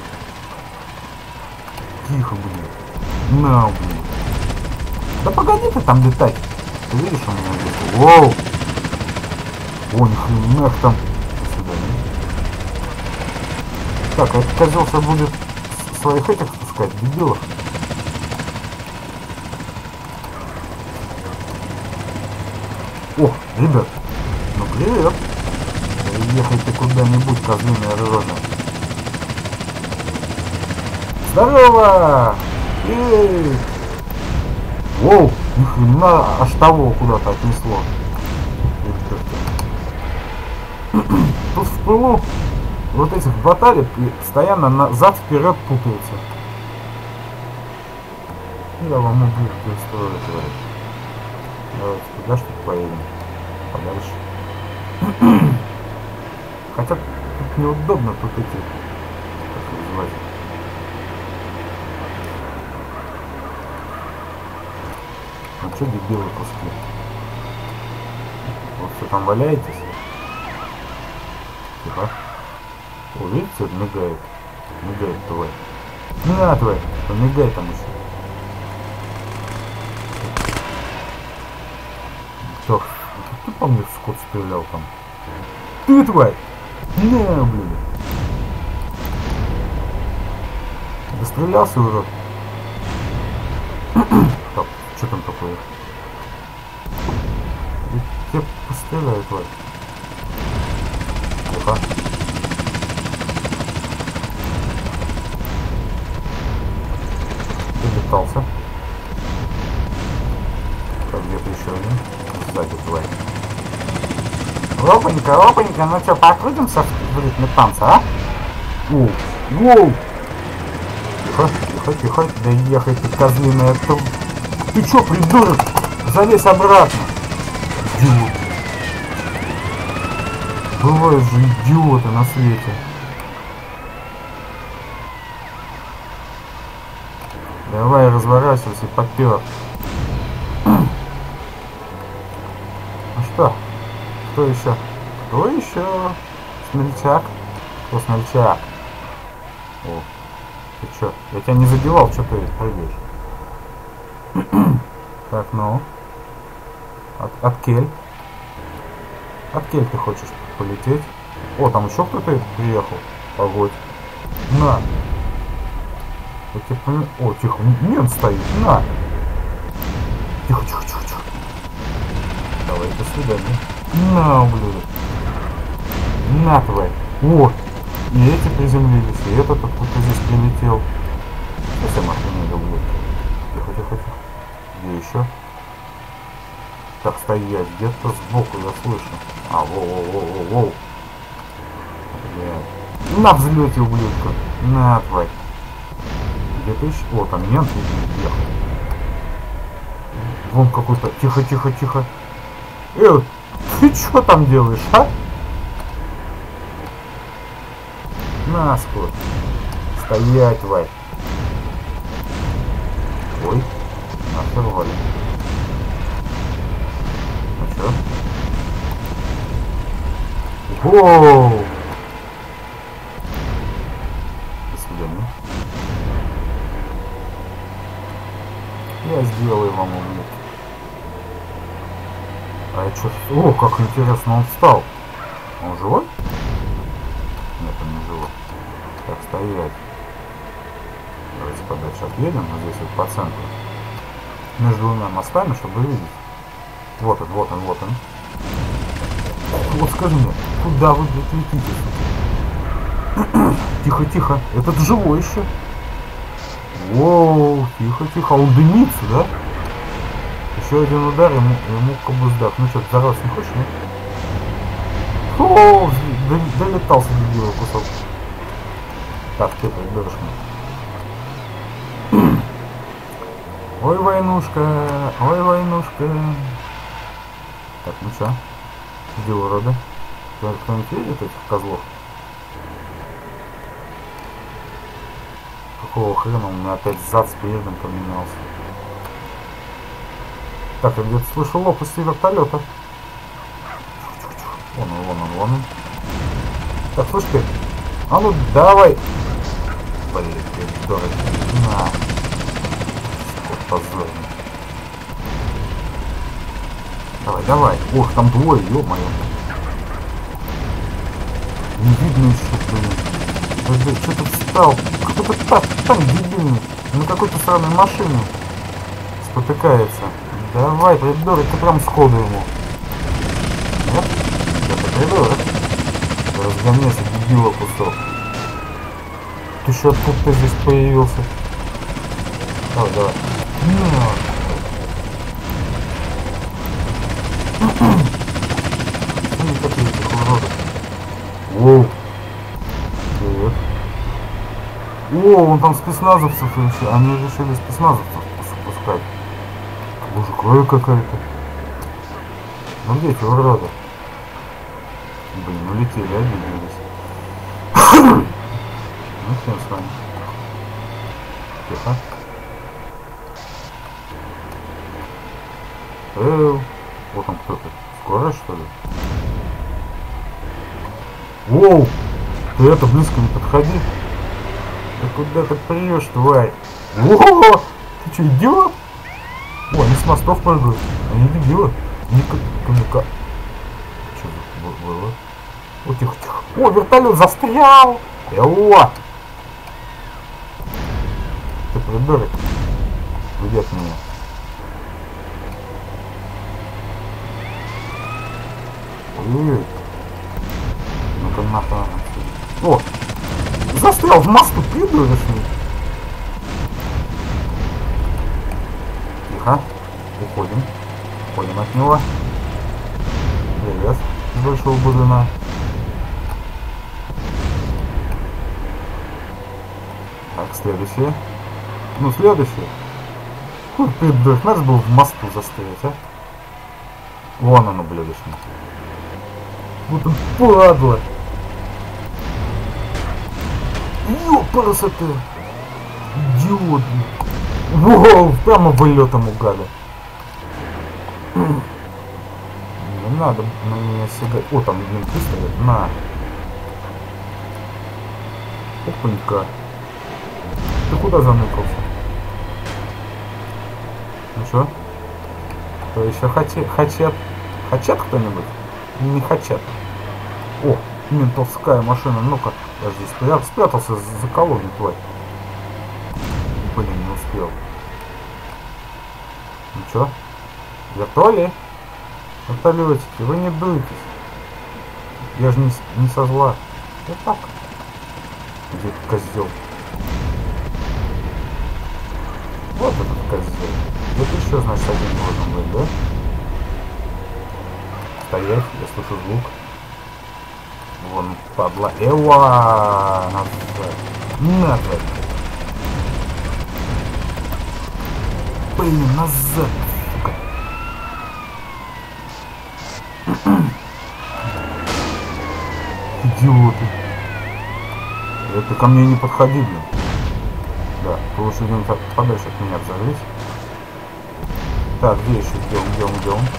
Тихо, блин. На, блин. Да погоди ты там летать. Ты видишь, у меня где-то. Воу. О, нихрена их там. До свидания. Так, а этот козел будет своих этих спускать, дебилов. О, ребят. Ну привет. Ехай ты куда-нибудь, козлиная рожа. Здорово! Эй! Воу! Нихрена аж того куда-то отнесло. Тут в пылу вот этих батарей постоянно назад-вперед путаются. Я вам убью историю, говорит. Давайте туда что-то поедем. Подальше. Хотя тут неудобно тут идти. Как называть? Ну что, дебилы куски? Вот все там валяетесь? Типа. О, видите, мигает. Мигает твой. На, твой. Помигай там еще. Что? Ты по мне скот стрелял там? Ты, тварь! Не, блин. Дострелялся уже. Так, что там такое? Я постреляю, тварь. Тихо. Долетался. Так, где-то еще один. Сзади, тварь. Опанька, опанька, ну что, покрутимся в ритме танца, а? Воу, воу! Тихо, тихо, тихо, да ехай ты, козлиная, ты чё, придурок? Залезь обратно! Идиот! Бывают же идиоты на свете. Давай, разворачивайся, попёр. Ну что? Кто еще? Кто еще? Смельчак? Кто смельчак? О, ты че? Я тебя не задевал, что ты прыгаешь? Так, ну. От Кель. От Кель ты хочешь полететь? О, там еще кто-то приехал. Погодь. На. О, тихо, мент стоит. На. Тихо, тихо, тихо, тихо. Давай, до свидания. На, ублюдок. На, тварь. О, и эти приземлились, и этот откуда-то здесь прилетел. Совсем охренели ублюдки. Тихо, тихо, тихо. Где еще? Так, стоять, где-то сбоку я слышу. А, воу. На взлете, ублюдка. На, тварь. Где-то еще... О, там мент ехал. Вон какой-то... Тихо, тихо, тихо. Ты что там делаешь, а? На, скот. Стоять, тварь. Ой, оторвали. Ну чё? Воу! До свидания. Я сделаю вам ублюдки. А я чё? О, как интересно, он встал. Он живой? Нет, он не живой. Так, стоять. Давайте подальше отъедем, вот здесь вот по центру. Между двумя мостами, чтобы видеть. Вот он. Вот скажи мне, куда вы летите? Тихо, тихо. Этот живой еще. Воу, тихо, тихо. Он дымится, да? Еще один удар, ему как бы сдав. Ну что, взорваться не хочешь, нет? О, долетался дебилый кусок. Так, ты придешь мне. Ой, войнушка, ой, войнушка. Так, ну что? Где уроды? Кто-нибудь видит этих козлов? Какого хрена у меня опять зад с передом поменялся? Так, я где-то слышу лопасти вертолета. Вон он. Так, слышь ты? А ну давай! Блин, ты дорого. На! Скот позорный. Давай. Ох, там двое, ё-моё. Не видно еще, блин. Да, что ты встал? Какой-то там дебильный. На какой-то сраной машине спотыкается. Давай, придурок, ты прям сходу ему. Нет? Это придурок. Разгоняйся, дебила кусок. Ты еще откуда-то здесь появился? Давай. Смотри, какие этих уродов. Воу. Привет. О, вон там спецназовцев еще. Они решили спецназовцев пускать. Боже, кровь какая-то. Ну где эти уроды? Блин, улетели, обиделись. Ну хрен с вами. Тихо. Вот он кто-то. Скоро, что ли? Воу! Ты это близко не подходи. Ты куда ты прешь, тварь? О! Ты что, идиот? О, они с мостов прыгают. Они дебилы. Никак. Что было? О, тихо. О, вертолет застрял! О! Ты придурок. Уйди от меня. Ой-ой-ой. Ну-ка нахуй. О! Застрял в мосту, придурочный. Тихо. Уходим от него. Привет, с большого будуна. Так, следующее. Ну, следующее. Ой, придурок, надо было в мосту застрять, а? Вон оно, блядочный. Вот он, падла. Ёпарасоты. Идиот. Воу, прямо вылетом у гада. Не надо на меня сигать. О, там мент стоит. На. Опанька. Ты куда заныкался? Ну что? Кто еще хотят? Хотят кто-нибудь? Не хотят. О, ментовская машина. Ну-ка, я здесь спрятался за колонной, тварь. Блин, не успел. Ну чё? Готовы? Вертолетики, вы не дуйтесь. Я же не со зла. Вот так. Где козел? Вот этот козел. Это еще, значит, один должен быть, да? Стоять, я слышу звук. Вон, падла. Эва! Назад. Назад. Блин, назад, сука. Идиоты. Это ко мне не подходи, блин. Да, ты лучше где-нибудь подальше от меня взорвись. Так, где еще? Где он?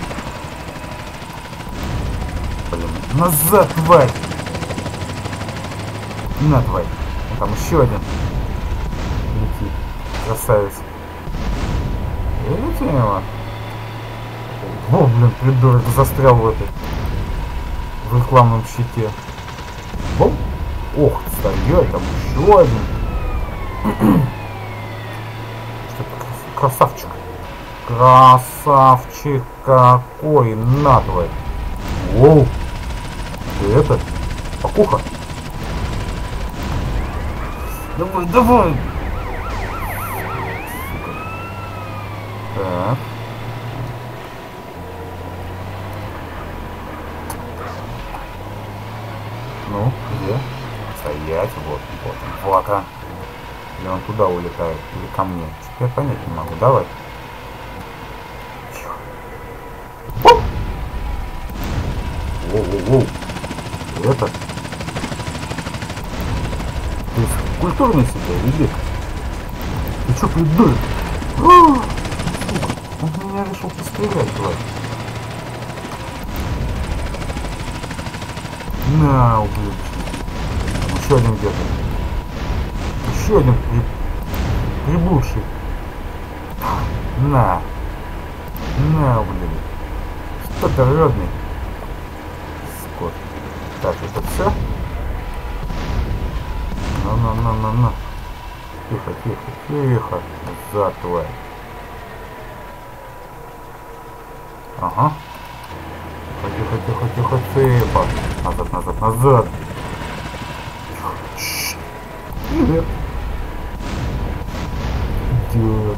Блин, назад, тварь! На, тварь. Там еще один. Лети. Красавец. Видите его? О, блин, придурок застрял в этой. В рекламном щите. О, ох, стоять, там еще один. Что-то красавчик. Красавчик какой, на твой. Воу. Ты это? Покуха. Давай, давай. Так. Ну, где? Стоять, вот он, вака. Или он туда улетает, или ко мне. Что-то я понять не могу. Давай. Воу-воу-воу. Это? Ты культурный себя веди. Ты что, придурок? Он меня решил пострелять, тварь. На, ублюдок. Еще один где-то. Еще один приблудший. На. На, ублюдок. Что ты родный? Скот. Так, это все? На. Тихо. За, тварь. Ага. Тихо, цепа. Назад. Привет. Идиот.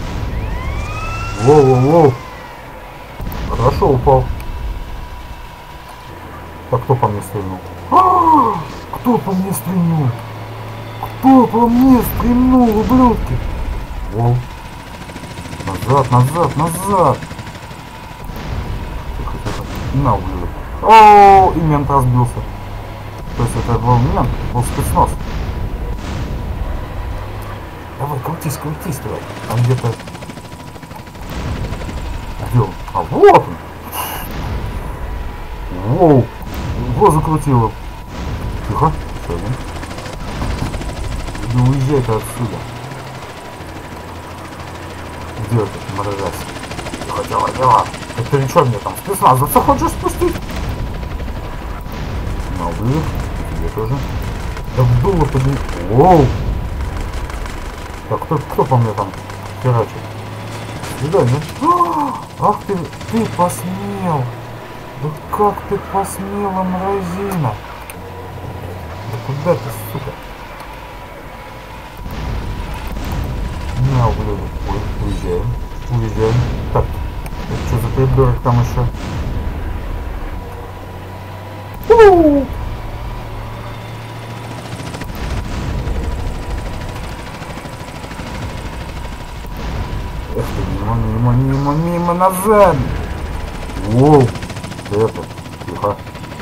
Воу. Хорошо упал. Так, кто по мне стрельнул? Кто по мне стрельнул? Кто по мне стрельнул, ублюдки? Воу. Назад. Тихо. На, ублюдок. О, и мент разбился. То есть это был мент, был спецназ. Давай, крутись, давай. Там где-то... Где он? А, вот он! Воу! Его закрутило. Тихо, еще один. Да уезжай ты отсюда. Где этот мразь? Тихо, дела. Ты что мне там спецназовца хочешь спустить? Ну, блин, тебе тоже. Да было подни... Воу! Так, кто по мне там херачит? Свидание. Ах ты посмел! Да как ты посмела, мразина! Да куда ты, сука? На, ублюдок. Ой, уезжаем. Так, это что за придурок там еще? Эх ты, мимо, назад! Воу! Это, тихо.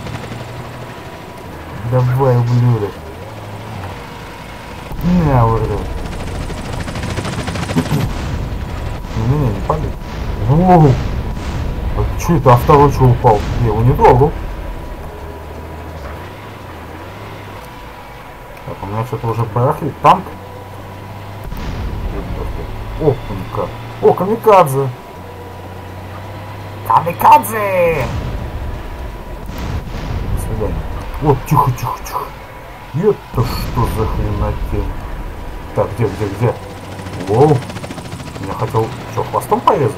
Давай, ублюдок. На, урод. Не падай. Воу! А что это? А второй что упал? Я его не трогал. Так, у меня что-то уже барахлит. Танк. Опанька. О, камикадзе. Камикадзе! До свидания. Вот, тихо. Это что за хренотень? Так, где? Воу. Я хотел, что, хвостом порезать?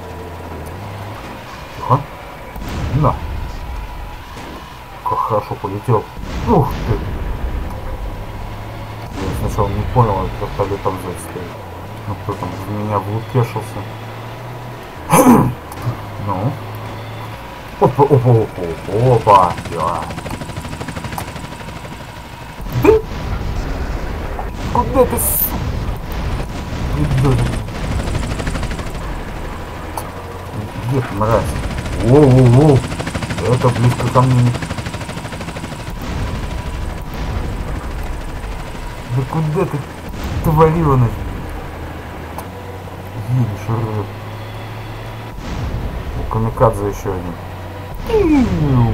Тихо. На. Как хорошо полетел. Ух ты. Я сначала не понял, как там сзади стоит. Ну кто там в меня влупешился? Ну. Опа, опа, опа, опа, опа. Да. Ты? Куда ты, сука? Где ты, мразь? Воу-воу-воу. Это близко ко мне не... Да куда ты, тварила нафиг? Едешь, рыб. У камикадзе еще один.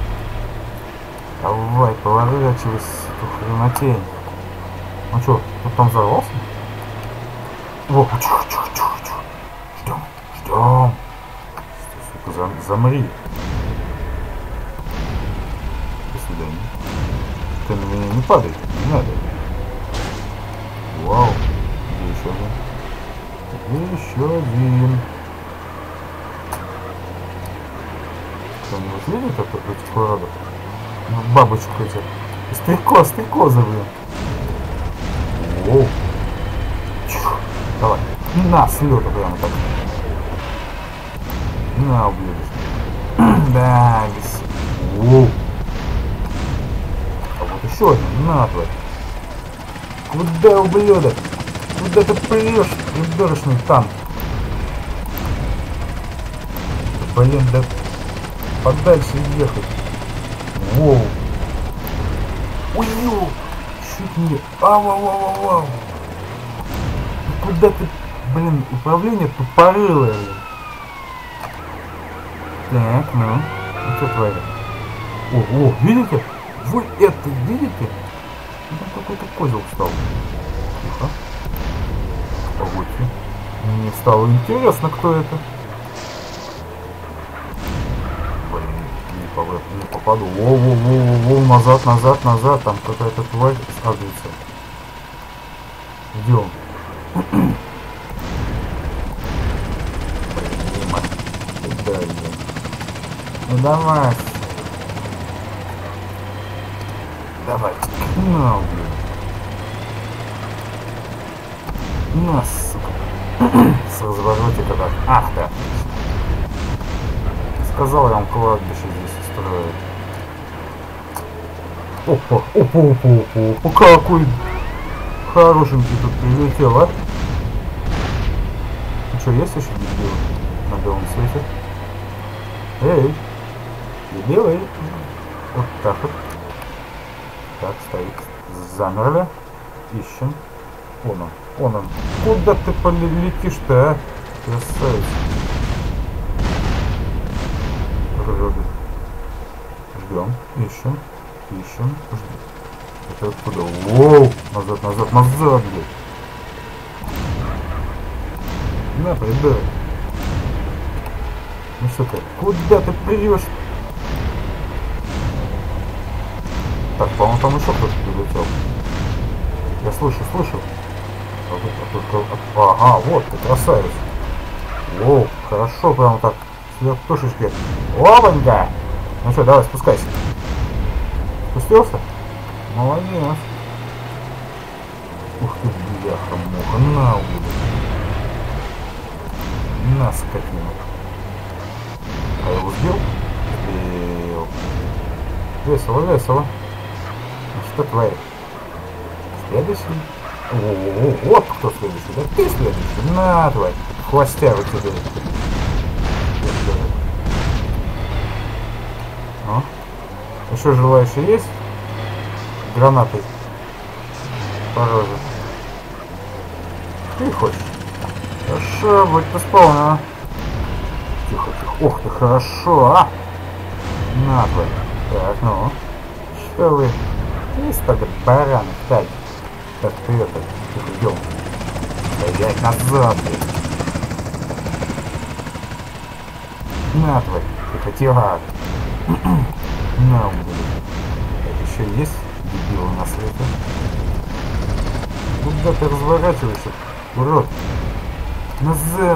Давай, поворачивайся, эту хренотень. Ну что, тут там взорвался? Во, чух-чух-чух-чух. Ждем, ждем. Сука, замри. До свидания. Ты на меня не падай, не надо. Вау, где еще один? Где еще один? Кто-нибудь видит этих уродов? Ну, бабочку эти. Стрекозы, блин. Воу. Чух. Давай. На, с лёта прямо так. На, ублюдочный. Да, без... Воу. А вот еще один. На, тварь. Куда, ублюдок? Куда ты плюешь, придурочный танк? Блин, да подальше ехать. Воу. Ой-ё. Чуть не... Ау-ау-ау-ау. Куда ты... Блин, управление тупорылое. Так, ну. Ну что творит? О, видите? Вы это видите? Там какой-то козел встал. Тихо. Погодьте. Мне стало интересно, кто это. Блин, не попаду. Воу, назад. Там какая-то тварь садится. Идем. Куда идем? Ну давай. Давай. На, блин. На, сука. С разворотика так. Ах ты. Сказал я вам, кладбище здесь устроить. Опа. Какой хорошенький тут прилетел, а? Ну что, есть еще дебилы на белом свете? Эй, дебилы. Вот так вот. Так, стоит. Замерли. Ищем. Вон он. Куда ты полетишь-то, а? Красавец. Уроды. Ждем. Ищем. Ждем. Это откуда? Воу! Назад, блядь. На, придурок. Ну что ты? Куда ты прешь? Так, по-моему, там еще кто-то прилетел. Я слышу. Ага, вот ты, красавец. Воу, хорошо, прям так, с вертушечки. Опанька! Ну что, давай, спускайся. Спустился? Молодец. Ух ты, бляха-муха, на, ублюдок. На, скотина. А я его сбил? Сбил. Весело. Ну что творит? Следующий? Вот кто следующий, да? Ты следующий. На, тварь. Хвостяру тебе. О. Еще желающие есть? Гранатой. Пороже. Ты хочешь? Хорошо, будь поспална. Тихо. Ух ты, хорошо, а? На, тварь. Так, ну. Что вы? Есть тогда бараны, так. Так ты это, идем. Стоять назад, блин. На, тварь, ты хотела. На, блин. Так, еще есть дебилы на свете. Куда ты разворачиваешься, урод? Назад.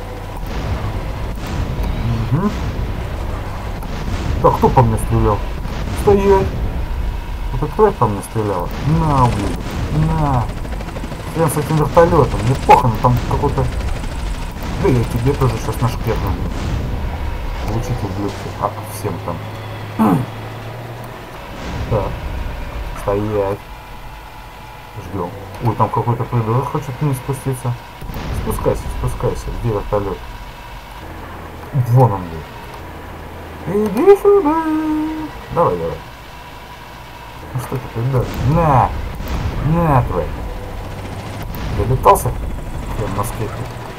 Угу. Так, кто по мне стрелял? Стоять! Это тварь по мне стреляла? На, блин, на! Хрен с этим вертолетом. Мне похуй, но там какой-то... Да я тебе тоже сейчас нашкерну. Получите ублюдки. А, всем там. Так. Стоять. Ждем. Ой, там какой-то придурок хочет вниз спуститься. Спускайся, спускайся. Где вертолет? Вон он где. Иди сюда. Давай, давай. Ну что ты придурок? На! На, твой. Долетался? Прям на скейте.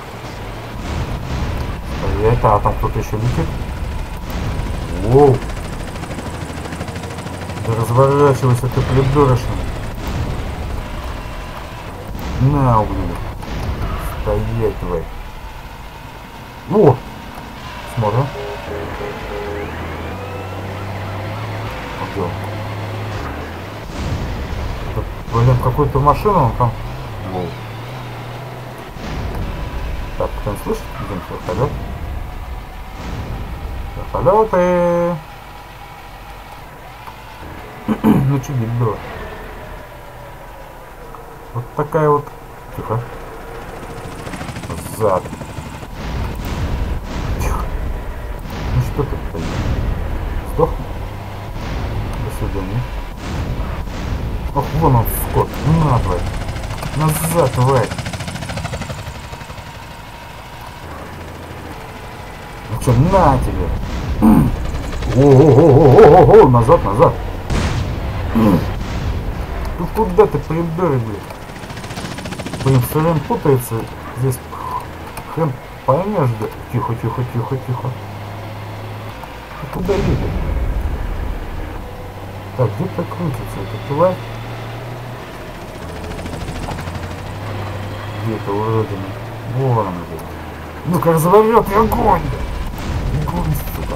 Стоять, а там кто-то еще летит. Воу. Да разворачивайся ты, придурочный. На, ублюдок. Стоять, твой. О! Смотрим. Где он? Это, блин, какую-то машину он там. Воу. Так, кто-нибудь слышит? Где-нибудь вертолет? Вертолеты! Ну что, дебила? Вот такая вот... Тихо. Зад. Тихо. Ну что ты стоишь? Сдохни. До свидания. Ох, вон он, скот. На, тварь. Назад, тварь. Ну что, на тебе. О-о-о-о-о-о-о, назад, назад. Ну куда ты, придурок, блядь? Блин, все время путается. Здесь хрен поймешь, да? Тихо, тихо, тихо, тихо. Ты куда едешь? Так, где-то крутится эта тварь. Где-то уродина. Вон он где. Ну-ка, разворот и огонь! Огонь, сука.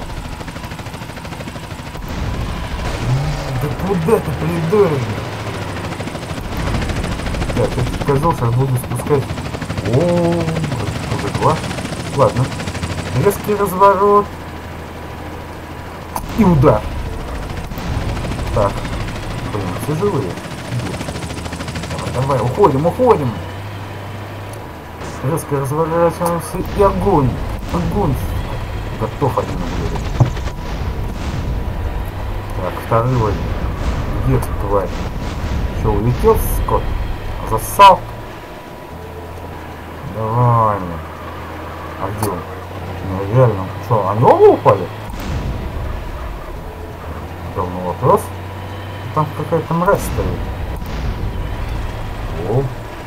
Да куда ты, придурок? Так, я сказал, сейчас буду спускать. О, уже два. Ладно. Резкий разворот. И удар. Так. Блин, все живые. Давай, давай, уходим, уходим. Резко разворачиваемся и огонь. Огонь. Готов один ублюдок. Так, второй. Где ты, тварь? Что, улетел, скот? Зассал? Давай мне. А где он? Ну реально. Что, они оба упали? Давно вопрос. Там какая-то мразь стоит. О.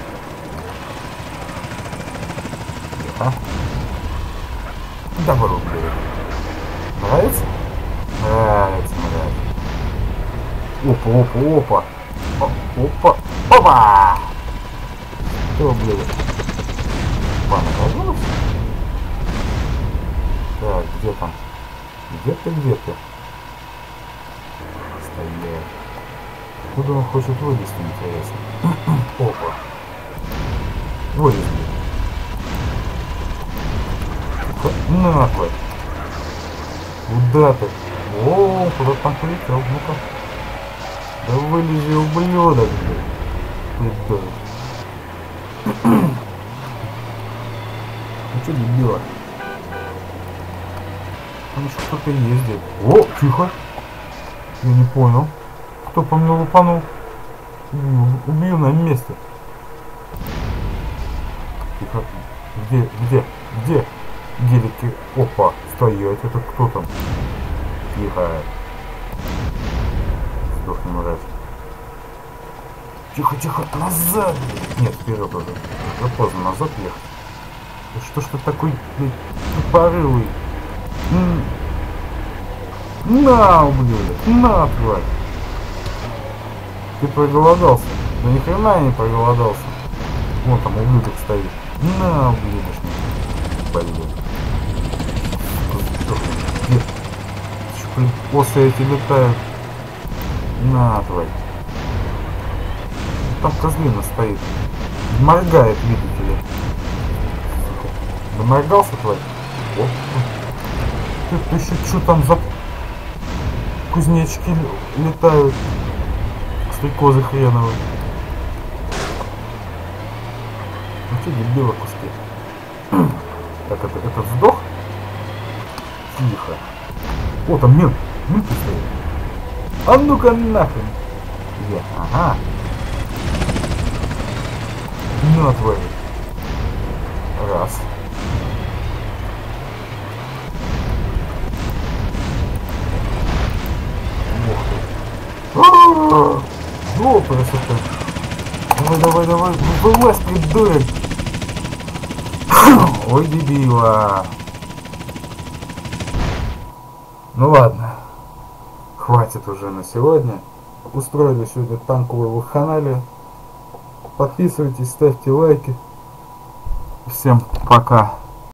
Тихо. Добро, блядь. Нравится? Нравится, нравится. Опа, опа, опа. Опа, опа! Что, блядь? Опа, наградился? Так, где там? Где ты, где ты? Стоять. Куда он хочет вылезти, интересно? Опа. Вылез. На, тварь. Куда ты? О, куда там полетел? Ну-ка. Да вылези, ублюдок, блядь. Ну что, дебила? Там еще кто-то ездит. О, тихо. Я не понял. Кто по мне лупанул? Убью на месте. Тихо. Где? Гелики. Опа, стоять. Это кто там? Тихо. Сдохни, мразь. Тихо, тихо, назад. Нет, вперед уже. Уже поздно назад ехать. Да что ж ты такой, блядь, тупорылый? На, ублюдок, на, тварь. Ты проголодался? Да ни хрена я не проголодался. Вон там ублюдок стоит. На, ублюдочный. Блин. Нет. Еще после эти летают. На, тварь. Там козлина стоит. Моргает, видите ли. Да моргался, тварь. О. Это еще что там за кузнечки летают? Стрекозы хреновые. Ты дебила куски. Так, этот сдох? Тихо. О, там мент. Мент стоит. А ну-ка нахрен. Где? Ага. На твой. Раз. О, красота. Давай. Вылазь, придурок. Ой, дебила. Ну ладно. Хватит уже на сегодня. Устроили сегодня танковую вакханалию. Подписывайтесь, ставьте лайки. Всем пока.